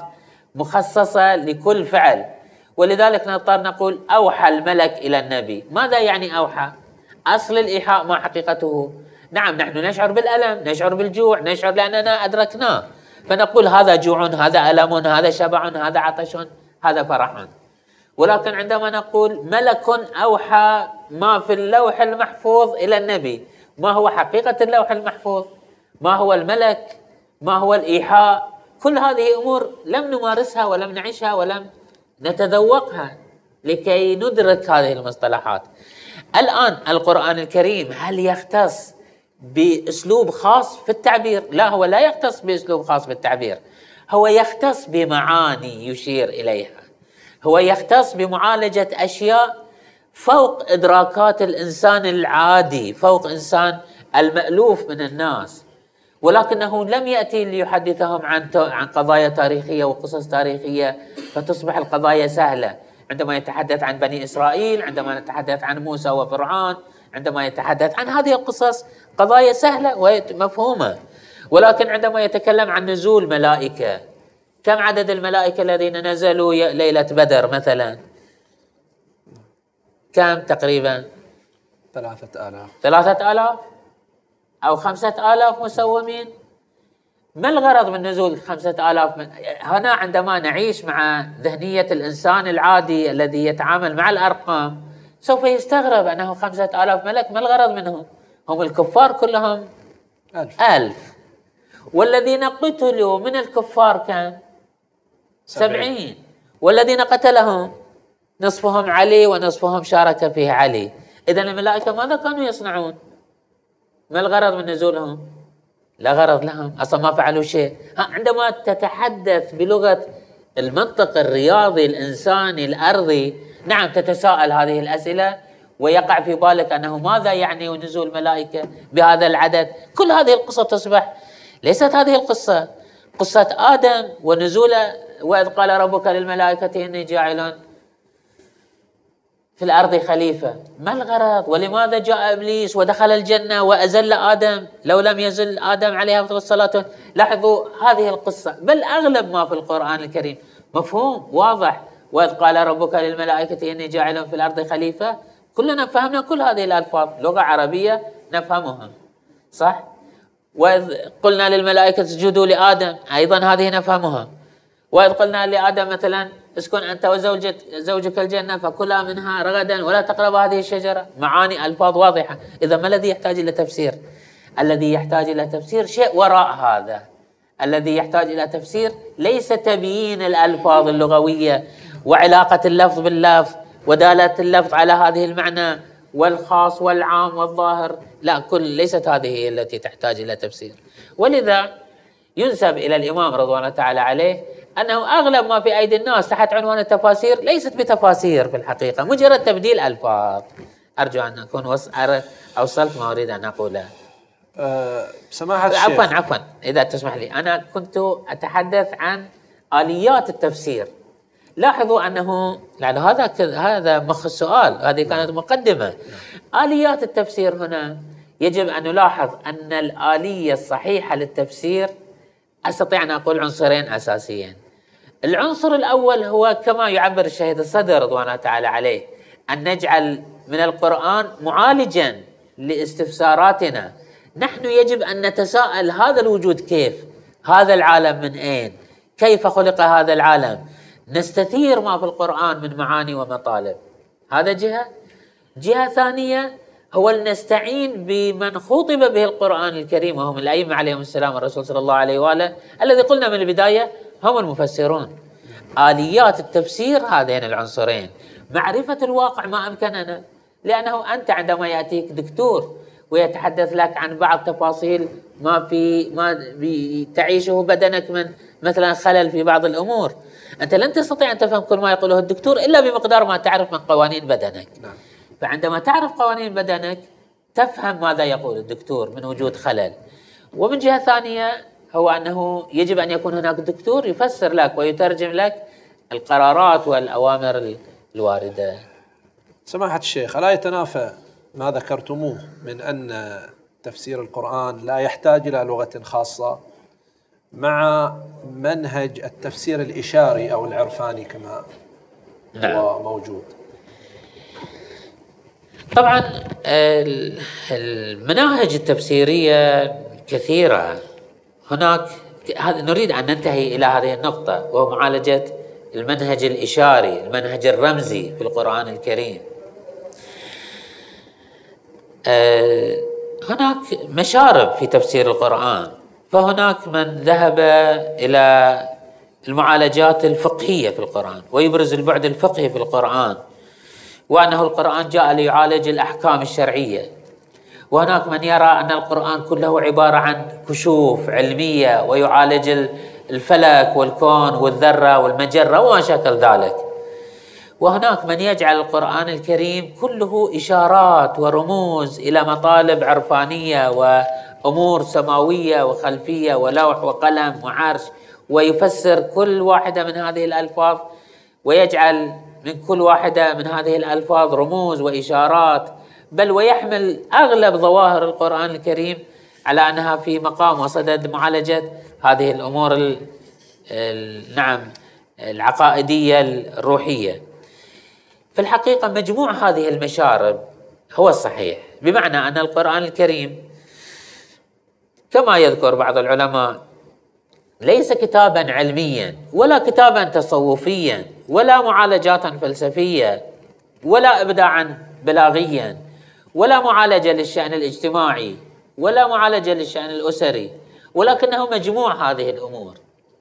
مخصصة لكل فعل، ولذلك نضطر نقول أوحى الملك إلى النبي. ماذا يعني أوحى؟ أصل الإيحاء ما حقيقته؟ نعم، نحن نشعر بالألم، نشعر بالجوع، نشعر لأننا أدركناه، فنقول هذا جوع، هذا ألم، هذا شبع، هذا عطش، هذا فرح. ولكن عندما نقول ملك أوحى ما في اللوح المحفوظ إلى النبي، ما هو حقيقة اللوح المحفوظ؟ ما هو الملك؟ ما هو الإيحاء؟ كل هذه أمور لم نمارسها ولم نعيشها ولم نتذوقها لكي ندرك هذه المصطلحات. الآن القرآن الكريم هل يختص بأسلوب خاص في التعبير؟ لا، هو لا يختص بأسلوب خاص في التعبير، هو يختص بمعاني يشير إليها، هو يختص بمعالجة أشياء فوق إدراكات الإنسان العادي، فوق إنسان المألوف من الناس. ولكنه لم يأتي ليحدثهم عن قضايا تاريخية وقصص تاريخية فتصبح القضايا سهلة. عندما يتحدث عن بني إسرائيل، عندما يتحدث عن موسى وفرعون، عندما يتحدث عن هذه القصص، قضايا سهلة ومفهومة. ولكن عندما يتكلم عن نزول ملائكة، كم عدد الملائكة الذين نزلوا ليلة بدر مثلا؟ كم تقريبا؟ 3000 3000 أو 5000 مسومين. ما الغرض من نزول 5000 هنا؟ عندما نعيش مع ذهنية الإنسان العادي الذي يتعامل مع الأرقام سوف يستغرب أنه 5000 ملك، ما الغرض منهم؟ هم الكفار كلهم 1000، والذين قتلوا من الكفار كان 70، والذين قتلهم نصفهم علي ونصفهم شارك فيه علي. إذن الملائكة ماذا كانوا يصنعون؟ ما الغرض من نزولهم؟ لا غرض لهم، أصلا ما فعلوا شيء. عندما تتحدث بلغة المنطق الرياضي الإنساني الأرضي، نعم تتساءل هذه الأسئلة ويقع في بالك أنه ماذا يعني نزول الملائكة بهذا العدد. كل هذه القصة تصبح ليست هذه القصة، قصة آدم ونزوله، وإذ قال ربك للملائكة إني جاعل في الأرض خليفة. ما الغرض؟ ولماذا جاء إبليس ودخل الجنة وأزل آدم لو لم يزل آدم عليه أفضل الصلاة؟ لاحظوا هذه القصة، بل أغلب ما في القرآن الكريم مفهوم واضح. وإذ قال ربك للملائكة إني جاعل في الأرض خليفة، كلنا فهمنا كل هذه الألفاظ، لغة عربية نفهمها صح؟ وإذ قلنا للملائكة اسجدوا لآدم، أيضا هذه نفهمها. وإذ قلنا لآدم مثلا اسكن أنت وزوجك الجنة فكلا منها رغدا ولا تقربوا هذه الشجرة، معاني ألفاظ واضحة. إذا ما الذي يحتاج إلى تفسير؟ الذي يحتاج إلى تفسير شيء وراء هذا. الذي يحتاج إلى تفسير ليس تبيين الألفاظ اللغوية وعلاقة اللفظ باللفظ ودالة اللفظ على هذه المعنى والخاص والعام والظاهر، لا، ليست هذه التي تحتاج إلى تفسير. ولذا ينسب إلى الإمام رضوان الله تعالى عليه أنه أغلب ما في أيدي الناس تحت عنوان التفاسير ليست بتفاسير في الحقيقة، مجرد تبديل ألفاظ. أرجو أن أكون أوصلت ما أريد أن أقوله. سماحة الشيخ، عفوا إذا تسمح لي، أنا كنت أتحدث عن آليات التفسير. لاحظوا أنه يعني هذا مخ السؤال، هذه كانت مقدمة. آليات التفسير هنا يجب أن نلاحظ أن الآلية الصحيحة للتفسير أستطيع أن أقول عنصرين أساسيين. العنصر الأول هو كما يعبر الشهيد الصدر رضوان الله تعالى عليه، أن نجعل من القرآن معالجا لاستفساراتنا. نحن يجب أن نتساءل هذا الوجود كيف؟ هذا العالم من أين؟ كيف خلق هذا العالم؟ نستثير ما في القرآن من معاني ومطالب. هذا جهة ثانية، هو نستعين بمن خطب به القرآن الكريم وهم الأئمة عليهم السلام والرسول صلى الله عليه وآله، الذي قلنا من البداية هم المفسرون. آليات التفسير هذين العنصرين، معرفة الواقع ما أمكننا، لأنه أنت عندما يأتيك دكتور ويتحدث لك عن بعض تفاصيل ما تعيشه بدنك من مثلا خلل في بعض الأمور، أنت لن تستطيع أن تفهم كل ما يقوله الدكتور إلا بمقدار ما تعرف من قوانين بدنك. فعندما تعرف قوانين بدنك تفهم ماذا يقول الدكتور من وجود خلل. ومن جهة ثانية هو أنه يجب أن يكون هناك دكتور يفسر لك ويترجم لك القرارات والأوامر الواردة. سماحة الشيخ، ألا يتنافى ما ذكرتموه من أن تفسير القرآن لا يحتاج إلى لغة خاصة مع منهج التفسير الإشاري أو العرفاني كما هو موجود؟ طبعا المناهج التفسيرية كثيرة هناك. نريد أن ننتهي إلى هذه النقطة، وهو معالجة المنهج الإشاري، المنهج الرمزي في القرآن الكريم. هناك مشارب في تفسير القرآن، فهناك من ذهب إلى المعالجات الفقهية في القرآن ويبرز البعد الفقهي في القرآن، وأنه القرآن جاء ليعالج الأحكام الشرعية. وهناك من يرى أن القرآن كله عبارة عن كشوف علمية ويعالج الفلك والكون والذرة والمجرة وما شاكل ذلك. وهناك من يجعل القرآن الكريم كله إشارات ورموز إلى مطالب عرفانية وأمور سماوية وخلفية ولوح وقلم وعرش، ويفسر كل واحدة من هذه الألفاظ ويجعل من كل واحدة من هذه الألفاظ رموز وإشارات، بل ويحمل أغلب ظواهر القرآن الكريم على أنها في مقام وصدد معالجة هذه الأمور العقائدية الروحية. في الحقيقة مجموع هذه المشارب هو الصحيح، بمعنى أن القرآن الكريم كما يذكر بعض العلماء ليس كتابا علميا ولا كتابا تصوفيا ولا معالجات فلسفية ولا إبداعا بلاغيا ولا معالجة للشأن الاجتماعي ولا معالجة للشأن الأسري، ولكنه مجموع هذه الأمور،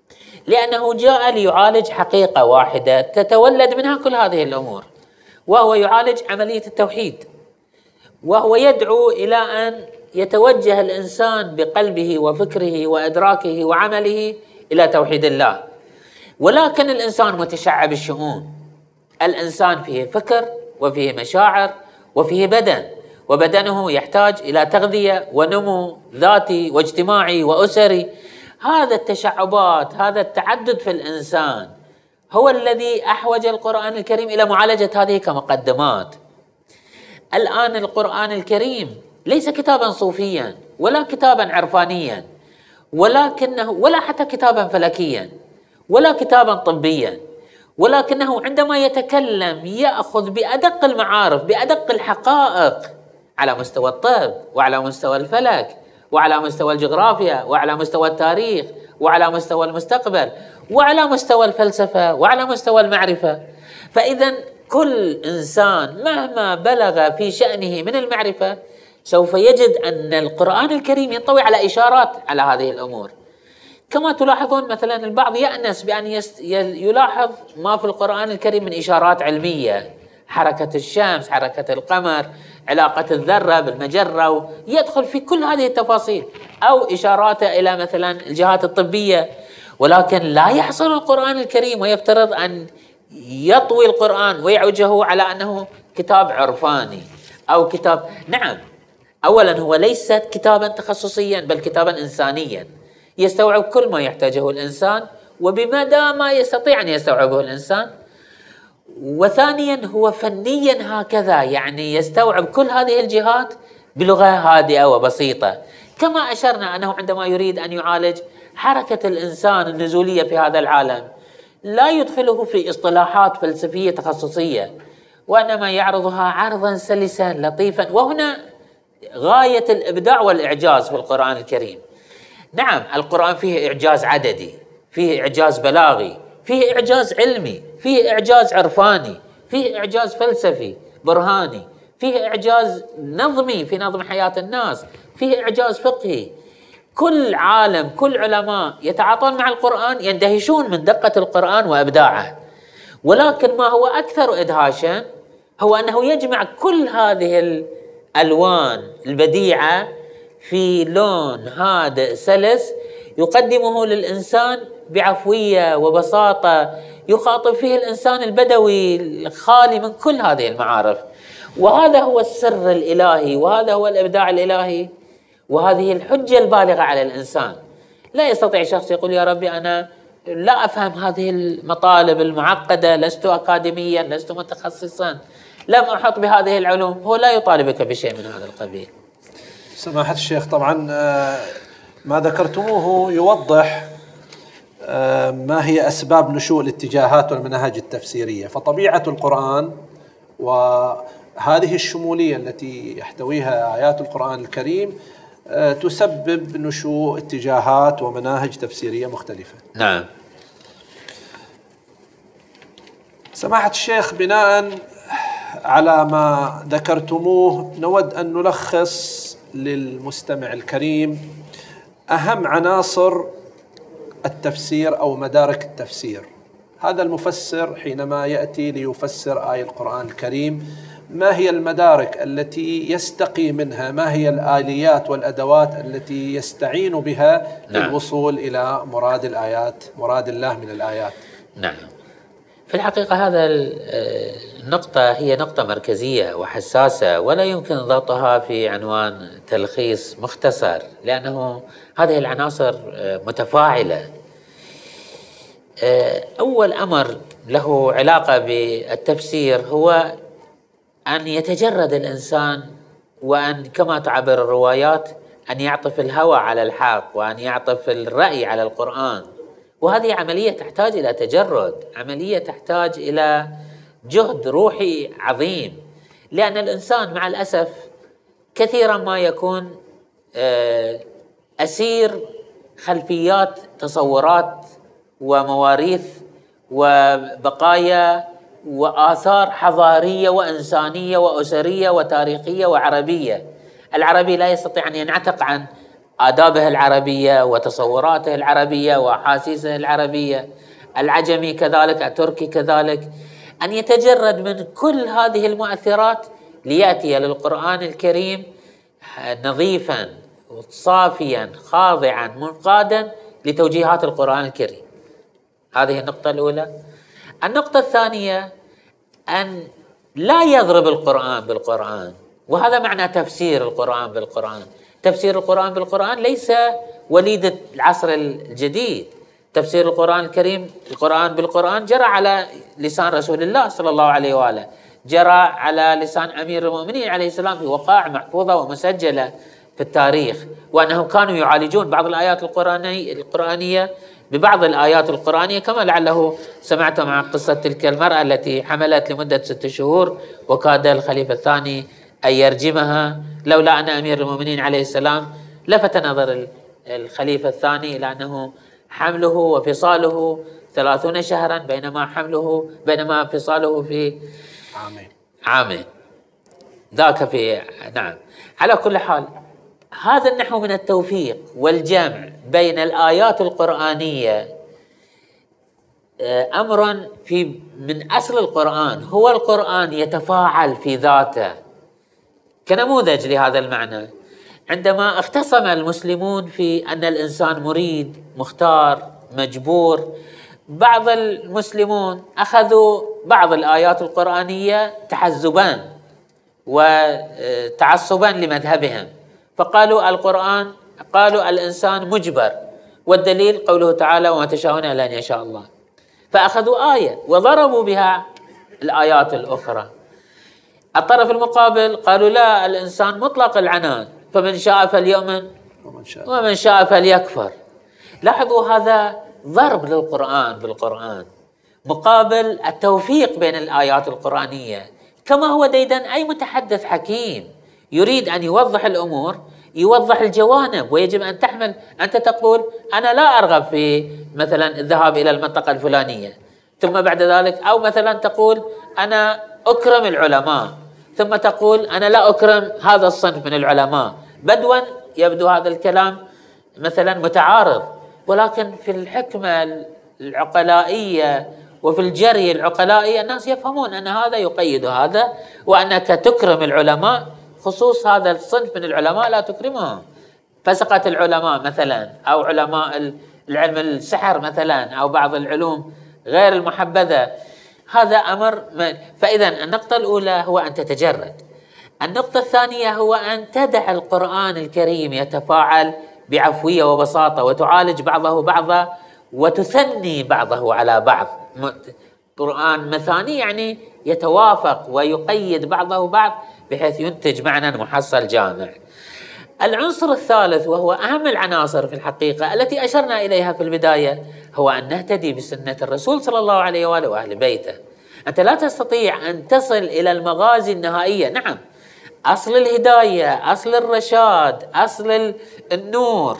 لأنه جاء ليعالج حقيقة واحدة تتولد منها كل هذه الأمور، وهو يعالج عملية التوحيد. وهو يدعو إلى أن يتوجه الإنسان بقلبه وفكره وإدراكه وعمله إلى توحيد الله. ولكن الإنسان متشعب الشؤون، الإنسان فيه فكر وفيه مشاعر وفيه بدن، وبدنه يحتاج إلى تغذية ونمو ذاتي واجتماعي وأسري. هذا التشعبات، هذا التعدد في الإنسان هو الذي أحوج القرآن الكريم إلى معالجة هذه كمقدمات. الآن القرآن الكريم ليس كتابا صوفيا ولا كتابا عرفانيا، ولكنه ولا حتى كتابا فلكيا ولا كتابا طبيا، ولكنه عندما يتكلم يأخذ بأدق المعارف بأدق الحقائق على مستوى الطب وعلى مستوى الفلك وعلى مستوى الجغرافيا وعلى مستوى التاريخ وعلى مستوى المستقبل وعلى مستوى الفلسفة وعلى مستوى المعرفة. فإذا كل إنسان مهما بلغ في شأنه من المعرفة سوف يجد أن القرآن الكريم ينطوي على إشارات على هذه الأمور. كما تلاحظون مثلا البعض يأنس بأن يلاحظ ما في القرآن الكريم من إشارات علمية، حركة الشمس، حركة القمر، علاقة الذرة بالمجرة، يدخل في كل هذه التفاصيل، أو إشاراته إلى مثلا الجهات الطبية، ولكن لا يحصل القرآن الكريم ويفترض أن يطوي القرآن ويعوجه على أنه كتاب عرفاني أو كتاب. نعم، أولا هو ليس كتابا تخصصيا بل كتابا إنسانيا يستوعب كل ما يحتاجه الإنسان وبمدى ما يستطيع أن يستوعبه الإنسان. وثانيا هو فنيا هكذا، يعني يستوعب كل هذه الجهات بلغة هادئة وبسيطة. كما أشرنا أنه عندما يريد أن يعالج حركة الإنسان النزولية في هذا العالم لا يدخله في إصطلاحات فلسفية تخصصية، وإنما يعرضها عرضا سلسا لطيفا. وهنا غاية الإبداع والإعجاز في القرآن الكريم. نعم، القرآن فيه إعجاز عددي، فيه إعجاز بلاغي، فيه إعجاز علمي، فيه إعجاز عرفاني، فيه إعجاز فلسفي برهاني، فيه إعجاز نظمي في نظم حياة الناس، فيه إعجاز فقهي. كل عالم، كل علماء يتعاطون مع القرآن يندهشون من دقة القرآن وإبداعه، ولكن ما هو أكثر إدهاشا هو أنه يجمع كل هذه الألوان البديعة في لون هادئ سلس يقدمه للإنسان بعفوية وبساطة، يخاطب فيه الإنسان البدوي الخالي من كل هذه المعارف. وهذا هو السر الإلهي، وهذا هو الإبداع الإلهي، وهذه الحجة البالغة على الإنسان. لا يستطيع شخص يقول يا ربي أنا لا أفهم هذه المطالب المعقدة، لست أكاديميا، لست متخصصا، لم أحط بهذه العلوم. هو لا يطالبك بشيء من هذا القبيل. سماحة الشيخ، طبعا ما ذكرتموه يوضح ما هي أسباب نشوء الاتجاهات والمناهج التفسيرية. فطبيعة القرآن وهذه الشمولية التي يحتويها آيات القرآن الكريم تسبب نشوء اتجاهات ومناهج تفسيرية مختلفة. نعم. سماحة الشيخ، بناء على ما ذكرتموه نود أن نلخص للمستمع الكريم أهم عناصر التفسير أو مدارك التفسير. هذا المفسر حينما يأتي ليفسر آية القرآن الكريم، ما هي المدارك التي يستقي منها؟ ما هي الآليات والأدوات التي يستعين بها للوصول إلى مراد الآيات، مراد الله من الآيات؟ نعم، في الحقيقة هذا النقطة هي نقطة مركزية وحساسة، ولا يمكن ضبطها في عنوان تلخيص مختصر، لأنه هذه العناصر متفاعلة. أول أمر له علاقة بالتفسير هو أن يتجرد الإنسان، وأن كما تعبر الروايات أن يعطف الهوى على الحق، وأن يعطف الرأي على القرآن. وهذه عملية تحتاج إلى تجرد، عملية تحتاج إلى جهد روحي عظيم، لأن الإنسان مع الأسف كثيرا ما يكون أسير خلفيات، تصورات ومواريث وبقايا وآثار حضارية وإنسانية وأسرية وتاريخية وعربية. العربي لا يستطيع أن ينعتق عن آدابه العربية وتصوراته العربية وأحاسيسه العربية، العجمي كذلك، التركي كذلك، أن يتجرد من كل هذه المؤثرات ليأتي للقرآن الكريم نظيفا صافيا خاضعا منقادا لتوجيهات القرآن الكريم. هذه النقطة الأولى. النقطة الثانية أن لا يضرب القرآن بالقرآن، وهذا معنى تفسير القرآن بالقرآن. تفسير القرآن بالقرآن ليس وليد العصر الجديد. تفسير القرآن الكريم، القرآن بالقرآن، جرى على لسان رسول الله صلى الله عليه وآله، جرى على لسان أمير المؤمنين عليه السلام في وقائع محفوظة ومسجلة في التاريخ، وأنهم كانوا يعالجون بعض الآيات القرآنية ببعض الآيات القرآنية، كما لعله سمعت مع قصة تلك المرأة التي حملت لمدة 6 شهور وكاد الخليفة الثاني أن يرجمها، لولا أن أمير المؤمنين عليه السلام لفت نظر الخليفة الثاني إلى أنه حمله وفصاله 30 شهرا، بينما فصاله في عامين. ذاك في نعم. على كل حال، هذا النحو من التوفيق والجمع بين الآيات القرآنية أمر من أصل القرآن. هو القرآن يتفاعل في ذاته. كنموذج لهذا المعنى، عندما اختصم المسلمون في أن الإنسان مريد، مختار، مجبور، بعض المسلمون أخذوا بعض الآيات القرآنية تحزبا وتعصبا لمذهبهم، فقالوا القرآن، قالوا الإنسان مجبر، والدليل قوله تعالى وما تشاءون إلا أن يشاء الله، فأخذوا آية وضربوا بها الآيات الأخرى. الطرف المقابل قالوا لا، الإنسان مطلق العنان، فمن شاء فليؤمن ومن شاء فليكفر. لاحظوا، هذا ضرب للقرآن بالقرآن مقابل التوفيق بين الآيات القرآنية. كما هو ديدن أي متحدث حكيم يريد أن يوضح الأمور، يوضح الجوانب، ويجب أن تحمل. أنت تقول أنا لا أرغب في مثلا الذهاب إلى المنطقة الفلانية، ثم بعد ذلك أو مثلا تقول أنا أكرم العلماء، ثم تقول أنا لا أكرم هذا الصنف من العلماء. بدوا يبدو هذا الكلام مثلا متعارض، ولكن في الحكمة العقلائية وفي الجري العقلائي الناس يفهمون أن هذا يقيد هذا، وأنك تكرم العلماء خصوص هذا الصنف من العلماء لا تكرمهم. فسقة العلماء مثلا، أو علماء العلم السحر مثلا، أو بعض العلوم غير المحبذة، هذا أمر فإذا النقطة الأولى هو أن تتجرد. النقطة الثانية هو أن تدع القرآن الكريم يتفاعل بعفوية وبساطة، وتعالج بعضه بعضا، وتثني بعضه على بعض. قرآن مثاني يعني يتوافق ويقيد بعضه بعض بحيث ينتج معنى محصل جامع. العنصر الثالث وهو أهم العناصر في الحقيقة التي أشرنا إليها في البداية هو أن نهتدي بسنة الرسول صلى الله عليه وآله وأهل بيته. أنت لا تستطيع أن تصل إلى المغازي النهائية. نعم، أصل الهداية، أصل الرشاد، أصل النور،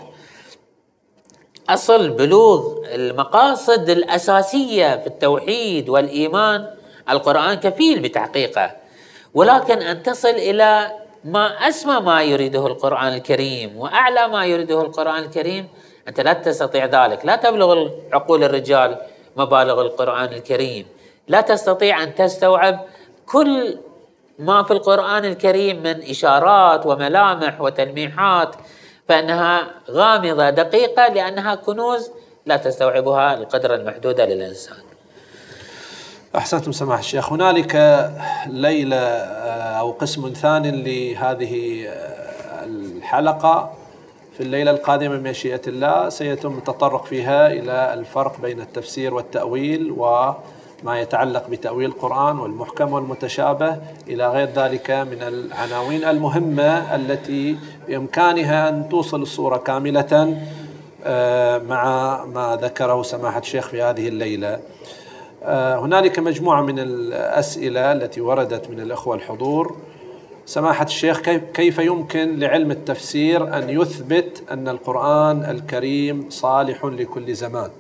أصل بلوغ المقاصد الأساسية في التوحيد والإيمان، القرآن كفيل بتحقيقه. ولكن أن تصل إلى ما أسمى ما يريده القرآن الكريم وأعلى ما يريده القرآن الكريم، أنت لا تستطيع ذلك. لا تبلغ عقول الرجال مبالغ القرآن الكريم، لا تستطيع أن تستوعب كل ما في القرآن الكريم من إشارات وملامح وتلميحات، فإنها غامضة دقيقة لأنها كنوز لا تستوعبها القدرة المحدودة للإنسان. أحسنتم سماحة الشيخ. هنالك ليلة أو قسم ثاني لهذه الحلقة في الليلة القادمة بمشيئة الله سيتم التطرق فيها إلى الفرق بين التفسير والتأويل، وما يتعلق بتأويل القرآن والمحكم والمتشابه إلى غير ذلك من العناوين المهمة التي بإمكانها أن توصل الصورة كاملة مع ما ذكره سماحة الشيخ في هذه الليلة. هنالك مجموعة من الأسئلة التي وردت من الأخوة الحضور. سماحة الشيخ، كيف يمكن لعلم التفسير أن يثبت أن القرآن الكريم صالح لكل زمان؟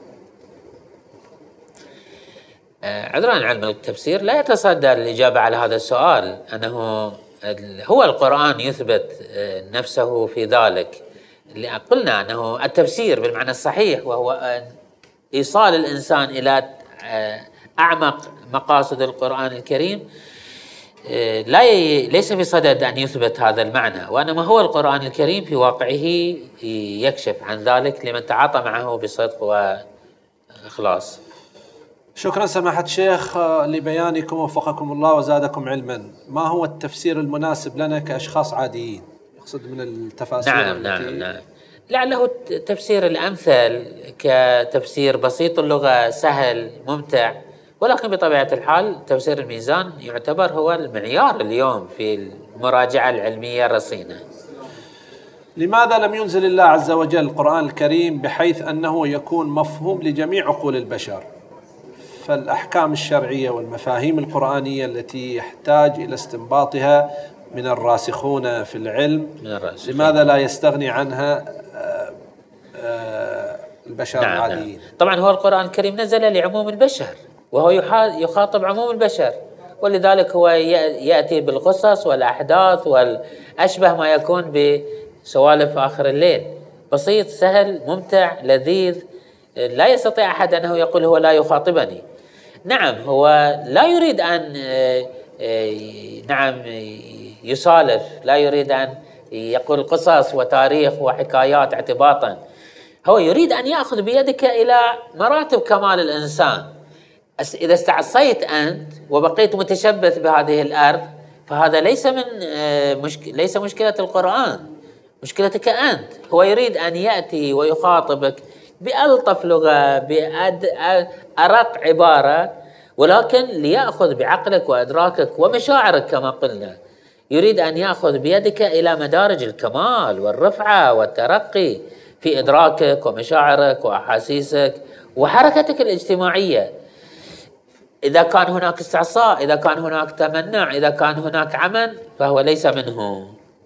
عذرا، علم التفسير لا يتصدر الإجابة على هذا السؤال، أنه هو القرآن يثبت نفسه في ذلك. قلنا أنه التفسير بالمعنى الصحيح، وهو إيصال الإنسان إلى أعمق مقاصد القرآن الكريم، ليس بصدد أن يثبت هذا المعنى، وإنما هو القرآن الكريم في واقعه يكشف عن ذلك لمن تعاطى معه بصدق وإخلاص. شكرا سماحة الشيخ لبيانكم، وفقكم الله وزادكم علما. ما هو التفسير المناسب لنا كأشخاص عاديين؟ يقصد من التفاسير. نعم. لعله التفسير الأمثل كتفسير بسيط اللغة، سهل ممتع، ولكن بطبيعة الحال تفسير الميزان يعتبر هو المعيار اليوم في المراجعة العلمية الرصينة. لماذا لم ينزل الله عز وجل القرآن الكريم بحيث أنه يكون مفهوم لجميع عقول البشر؟ فالأحكام الشرعية والمفاهيم القرآنية التي يحتاج إلى استنباطها من الراسخون في العلم، لماذا لا يستغني عنها البشر العاديين؟ طبعا هو القرآن الكريم نزل لعموم البشر، وهو يخاطب عموم البشر، ولذلك هو يأتي بالقصص والأحداث والأشبه ما يكون بسوالف آخر الليل، بسيط سهل ممتع لذيذ. لا يستطيع أحد أنه يقول هو لا يخاطبني. نعم، هو لا يريد أن يسالف، لا يريد أن يقول قصص وتاريخ وحكايات اعتباطا، هو يريد أن يأخذ بيدك إلى مراتب كمال الإنسان. إذا استعصيت أنت وبقيت متشبث بهذه الأرض فهذا ليس مشكلة القرآن، مشكلتك أنت. هو يريد أن يأتي ويخاطبك بألطف لغة، بأرق عبارة، ولكن ليأخذ بعقلك وإدراكك ومشاعرك كما قلنا. يريد أن يأخذ بيدك إلى مدارج الكمال والرفعة والترقي في إدراكك ومشاعرك وأحاسيسك وحركتك الاجتماعية. إذا كان هناك استعصاء، إذا كان هناك تمنع، إذا كان هناك عمل، فهو ليس منه.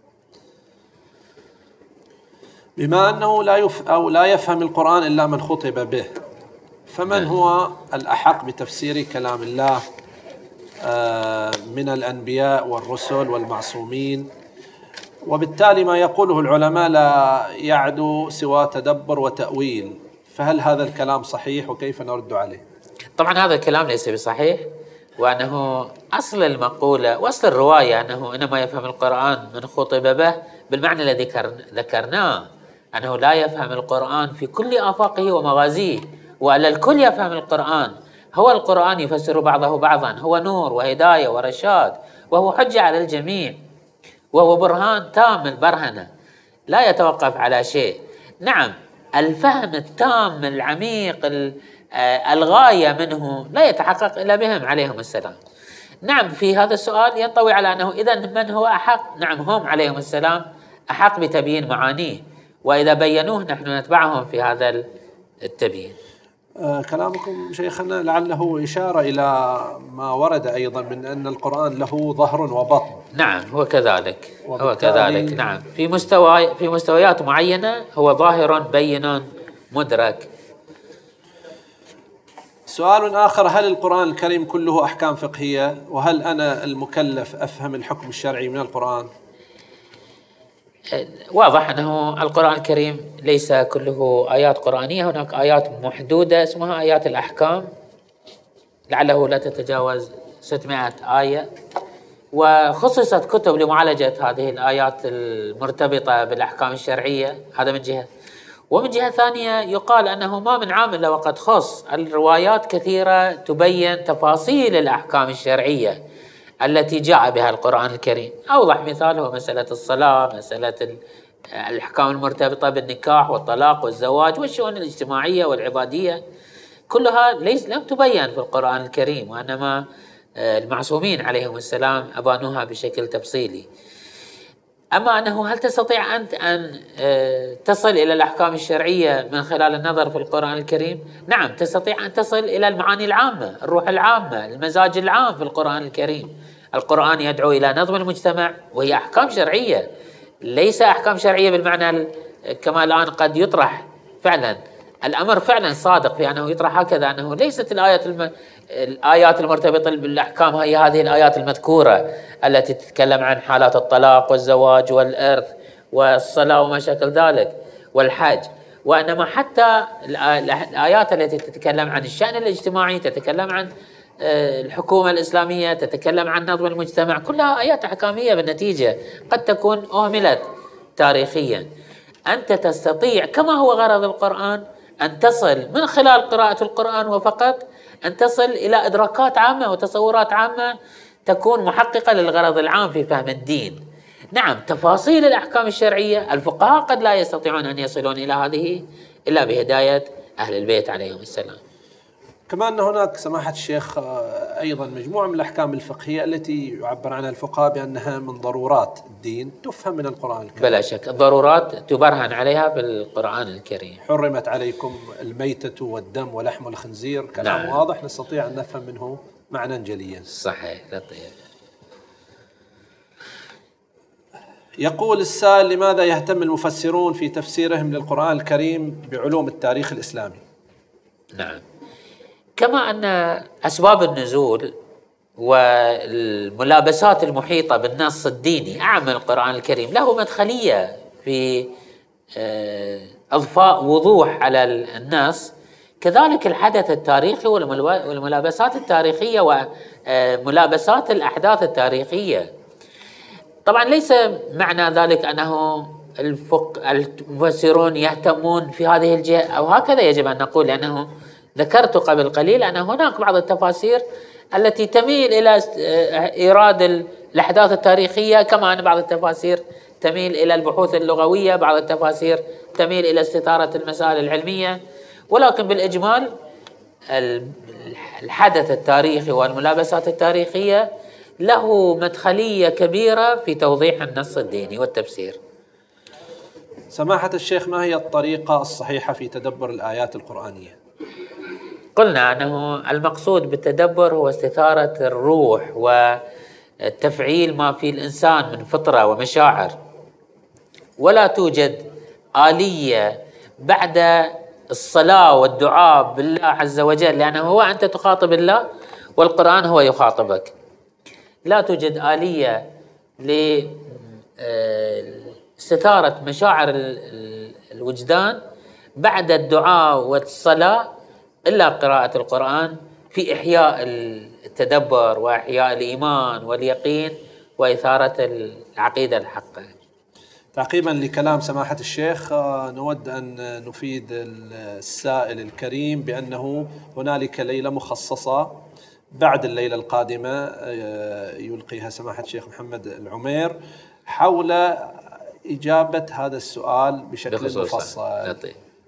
بما أنه لا يفهم القرآن إلا من خطب به، فمن هو الأحق بتفسير كلام الله من الأنبياء والرسل والمعصومين، وبالتالي ما يقوله العلماء لا يعدو سوى تدبر وتأويل، فهل هذا الكلام صحيح وكيف نرد عليه؟ طبعا هذا الكلام ليس بصحيح، وأنه أصل المقولة وأصل الرواية أنه إنما يفهم القرآن من خطب به بالمعنى الذي ذكرناه، أنه لا يفهم القرآن في كل آفاقه ومغازيه، وألا الكل يفهم القرآن. هو القرآن يفسر بعضه بعضا، هو نور وهداية ورشاد، وهو حجة على الجميع، وهو برهان تام البرهنة لا يتوقف على شيء. نعم، الفهم التام العميق الغاية منه لا يتحقق إلا بهم عليهم السلام. نعم، في هذا السؤال ينطوي على أنه إذا من هو أحق؟ نعم، هم عليهم السلام أحق بتبيين معانيه، وإذا بينوه نحن نتبعهم في هذا التبيين. كلامكم شيخنا لعله إشارة إلى ما ورد أيضا من أن القرآن له ظهر وبطن. نعم، هو كذلك، هو كذلك. نعم، في مستويات معينة هو ظاهر بين مدرك. سؤال آخر: هل القرآن الكريم كله أحكام فقهية؟ وهل أنا المكلف أفهم الحكم الشرعي من القرآن؟ واضح أنه القرآن الكريم ليس كله آيات قرآنية، هناك آيات محدودة اسمها آيات الأحكام، لعله لا تتجاوز 600 آية، وخصصت كتب لمعالجة هذه الآيات المرتبطة بالأحكام الشرعية. هذا من جهة. ومن جهة ثانية يقال أنه ما من عام إلا وقد خص الروايات كثيرة تبين تفاصيل الأحكام الشرعية التي جاء بها القرآن الكريم. أوضح مثال هو مسألة الصلاة، مسألة الأحكام المرتبطة بالنكاح والطلاق والزواج والشؤون الاجتماعية والعبادية، كلها لم تبين في القرآن الكريم، وإنما المعصومين عليهم السلام أبانوها بشكل تفصيلي. أما أنه هل تستطيع أنت أن تصل إلى الأحكام الشرعية من خلال النظر في القرآن الكريم؟ نعم، تستطيع أن تصل إلى المعاني العامة، الروح العامة، المزاج العام في القرآن الكريم. القرآن يدعو إلى نظم المجتمع، وهي أحكام شرعية، ليس أحكام شرعية بالمعنى كما الآن قد يطرح. فعلا الأمر فعلا صادق في أنه يطرح هكذا، أنه ليست الآيات المرتبطة بالأحكام هي هذه الآيات المذكورة التي تتكلم عن حالات الطلاق والزواج والإرث والصلاة وما شكل ذلك والحج، وإنما حتى الآيات التي تتكلم عن الشأن الاجتماعي، تتكلم عن الحكومة الإسلامية، تتكلم عن نظم المجتمع، كلها آيات أحكامية بالنتيجة، قد تكون أهملت تاريخيا. أنت تستطيع كما هو غرض القرآن أن تصل من خلال قراءة القرآن وفقط أن تصل إلى إدراكات عامة وتصورات عامة تكون محققة للغرض العام في فهم الدين. نعم، تفاصيل الأحكام الشرعية الفقهاء قد لا يستطيعون أن يصلون إلى هذه إلا بهداية أهل البيت عليهم السلام. كما أن هناك سماحة الشيخ أيضا مجموعة من الأحكام الفقهية التي يعبر عنها الفقهاء بأنها من ضرورات الدين تفهم من القرآن الكريم. بلا شك الضرورات تبرهن عليها بالقرآن الكريم. حرمت عليكم الميتة والدم ولحم الخنزير، كلام نعم. واضح نستطيع أن نفهم منه معنى جليا. صحيح، لطيف. يقول السائل: لماذا يهتم المفسرون في تفسيرهم للقرآن الكريم بعلوم التاريخ الإسلامي؟ نعم، كما أن أسباب النزول والملابسات المحيطة بالنص الديني أعم القرآن الكريم له مدخلية في إضفاء وضوح على النص، كذلك الحدث التاريخي والملابسات التاريخية وملابسات الأحداث التاريخية. طبعا ليس معنى ذلك أنه المفسرون يهتمون في هذه الجهة أو هكذا يجب أن نقول، لأنه ذكرت قبل قليل أن هناك بعض التفاسير التي تميل إلى إيراد الأحداث التاريخية، كما أن بعض التفاسير تميل إلى البحوث اللغوية، بعض التفاسير تميل إلى استثارة المسائل العلمية، ولكن بالإجمال الحدث التاريخي والملابسات التاريخية له مدخلية كبيرة في توضيح النص الديني والتفسير. سماحة الشيخ، ما هي الطريقة الصحيحة في تدبر الآيات القرآنية؟ قلنا أنه المقصود بالتدبر هو استثارة الروح وتفعيل ما في الإنسان من فطرة ومشاعر، ولا توجد آلية بعد الصلاة والدعاء بالله عز وجل، لأنه هو أنت تخاطب الله والقرآن هو يخاطبك. لا توجد آلية لاستثارة مشاعر الوجدان بعد الدعاء والصلاة إلا قراءة القرآن في إحياء التدبر وإحياء الإيمان واليقين وإثارة العقيدة الحقة. تعقيبا لكلام سماحة الشيخ، نود أن نفيد السائل الكريم بأنه هنالك ليلة مخصصة بعد الليلة القادمة يلقيها سماحة الشيخ محمد العمير حول إجابة هذا السؤال بشكل مفصل.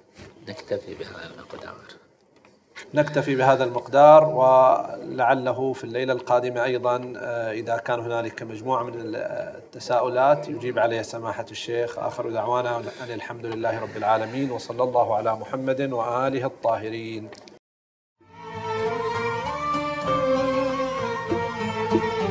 نكتفي بهذا المقدار، ولعله في الليلة القادمة أيضا إذا كان هنالك مجموعة من التساؤلات يجيب عليها سماحة الشيخ. آخر دعوانا أن الحمد لله رب العالمين، وصلى الله على محمد وآله الطاهرين.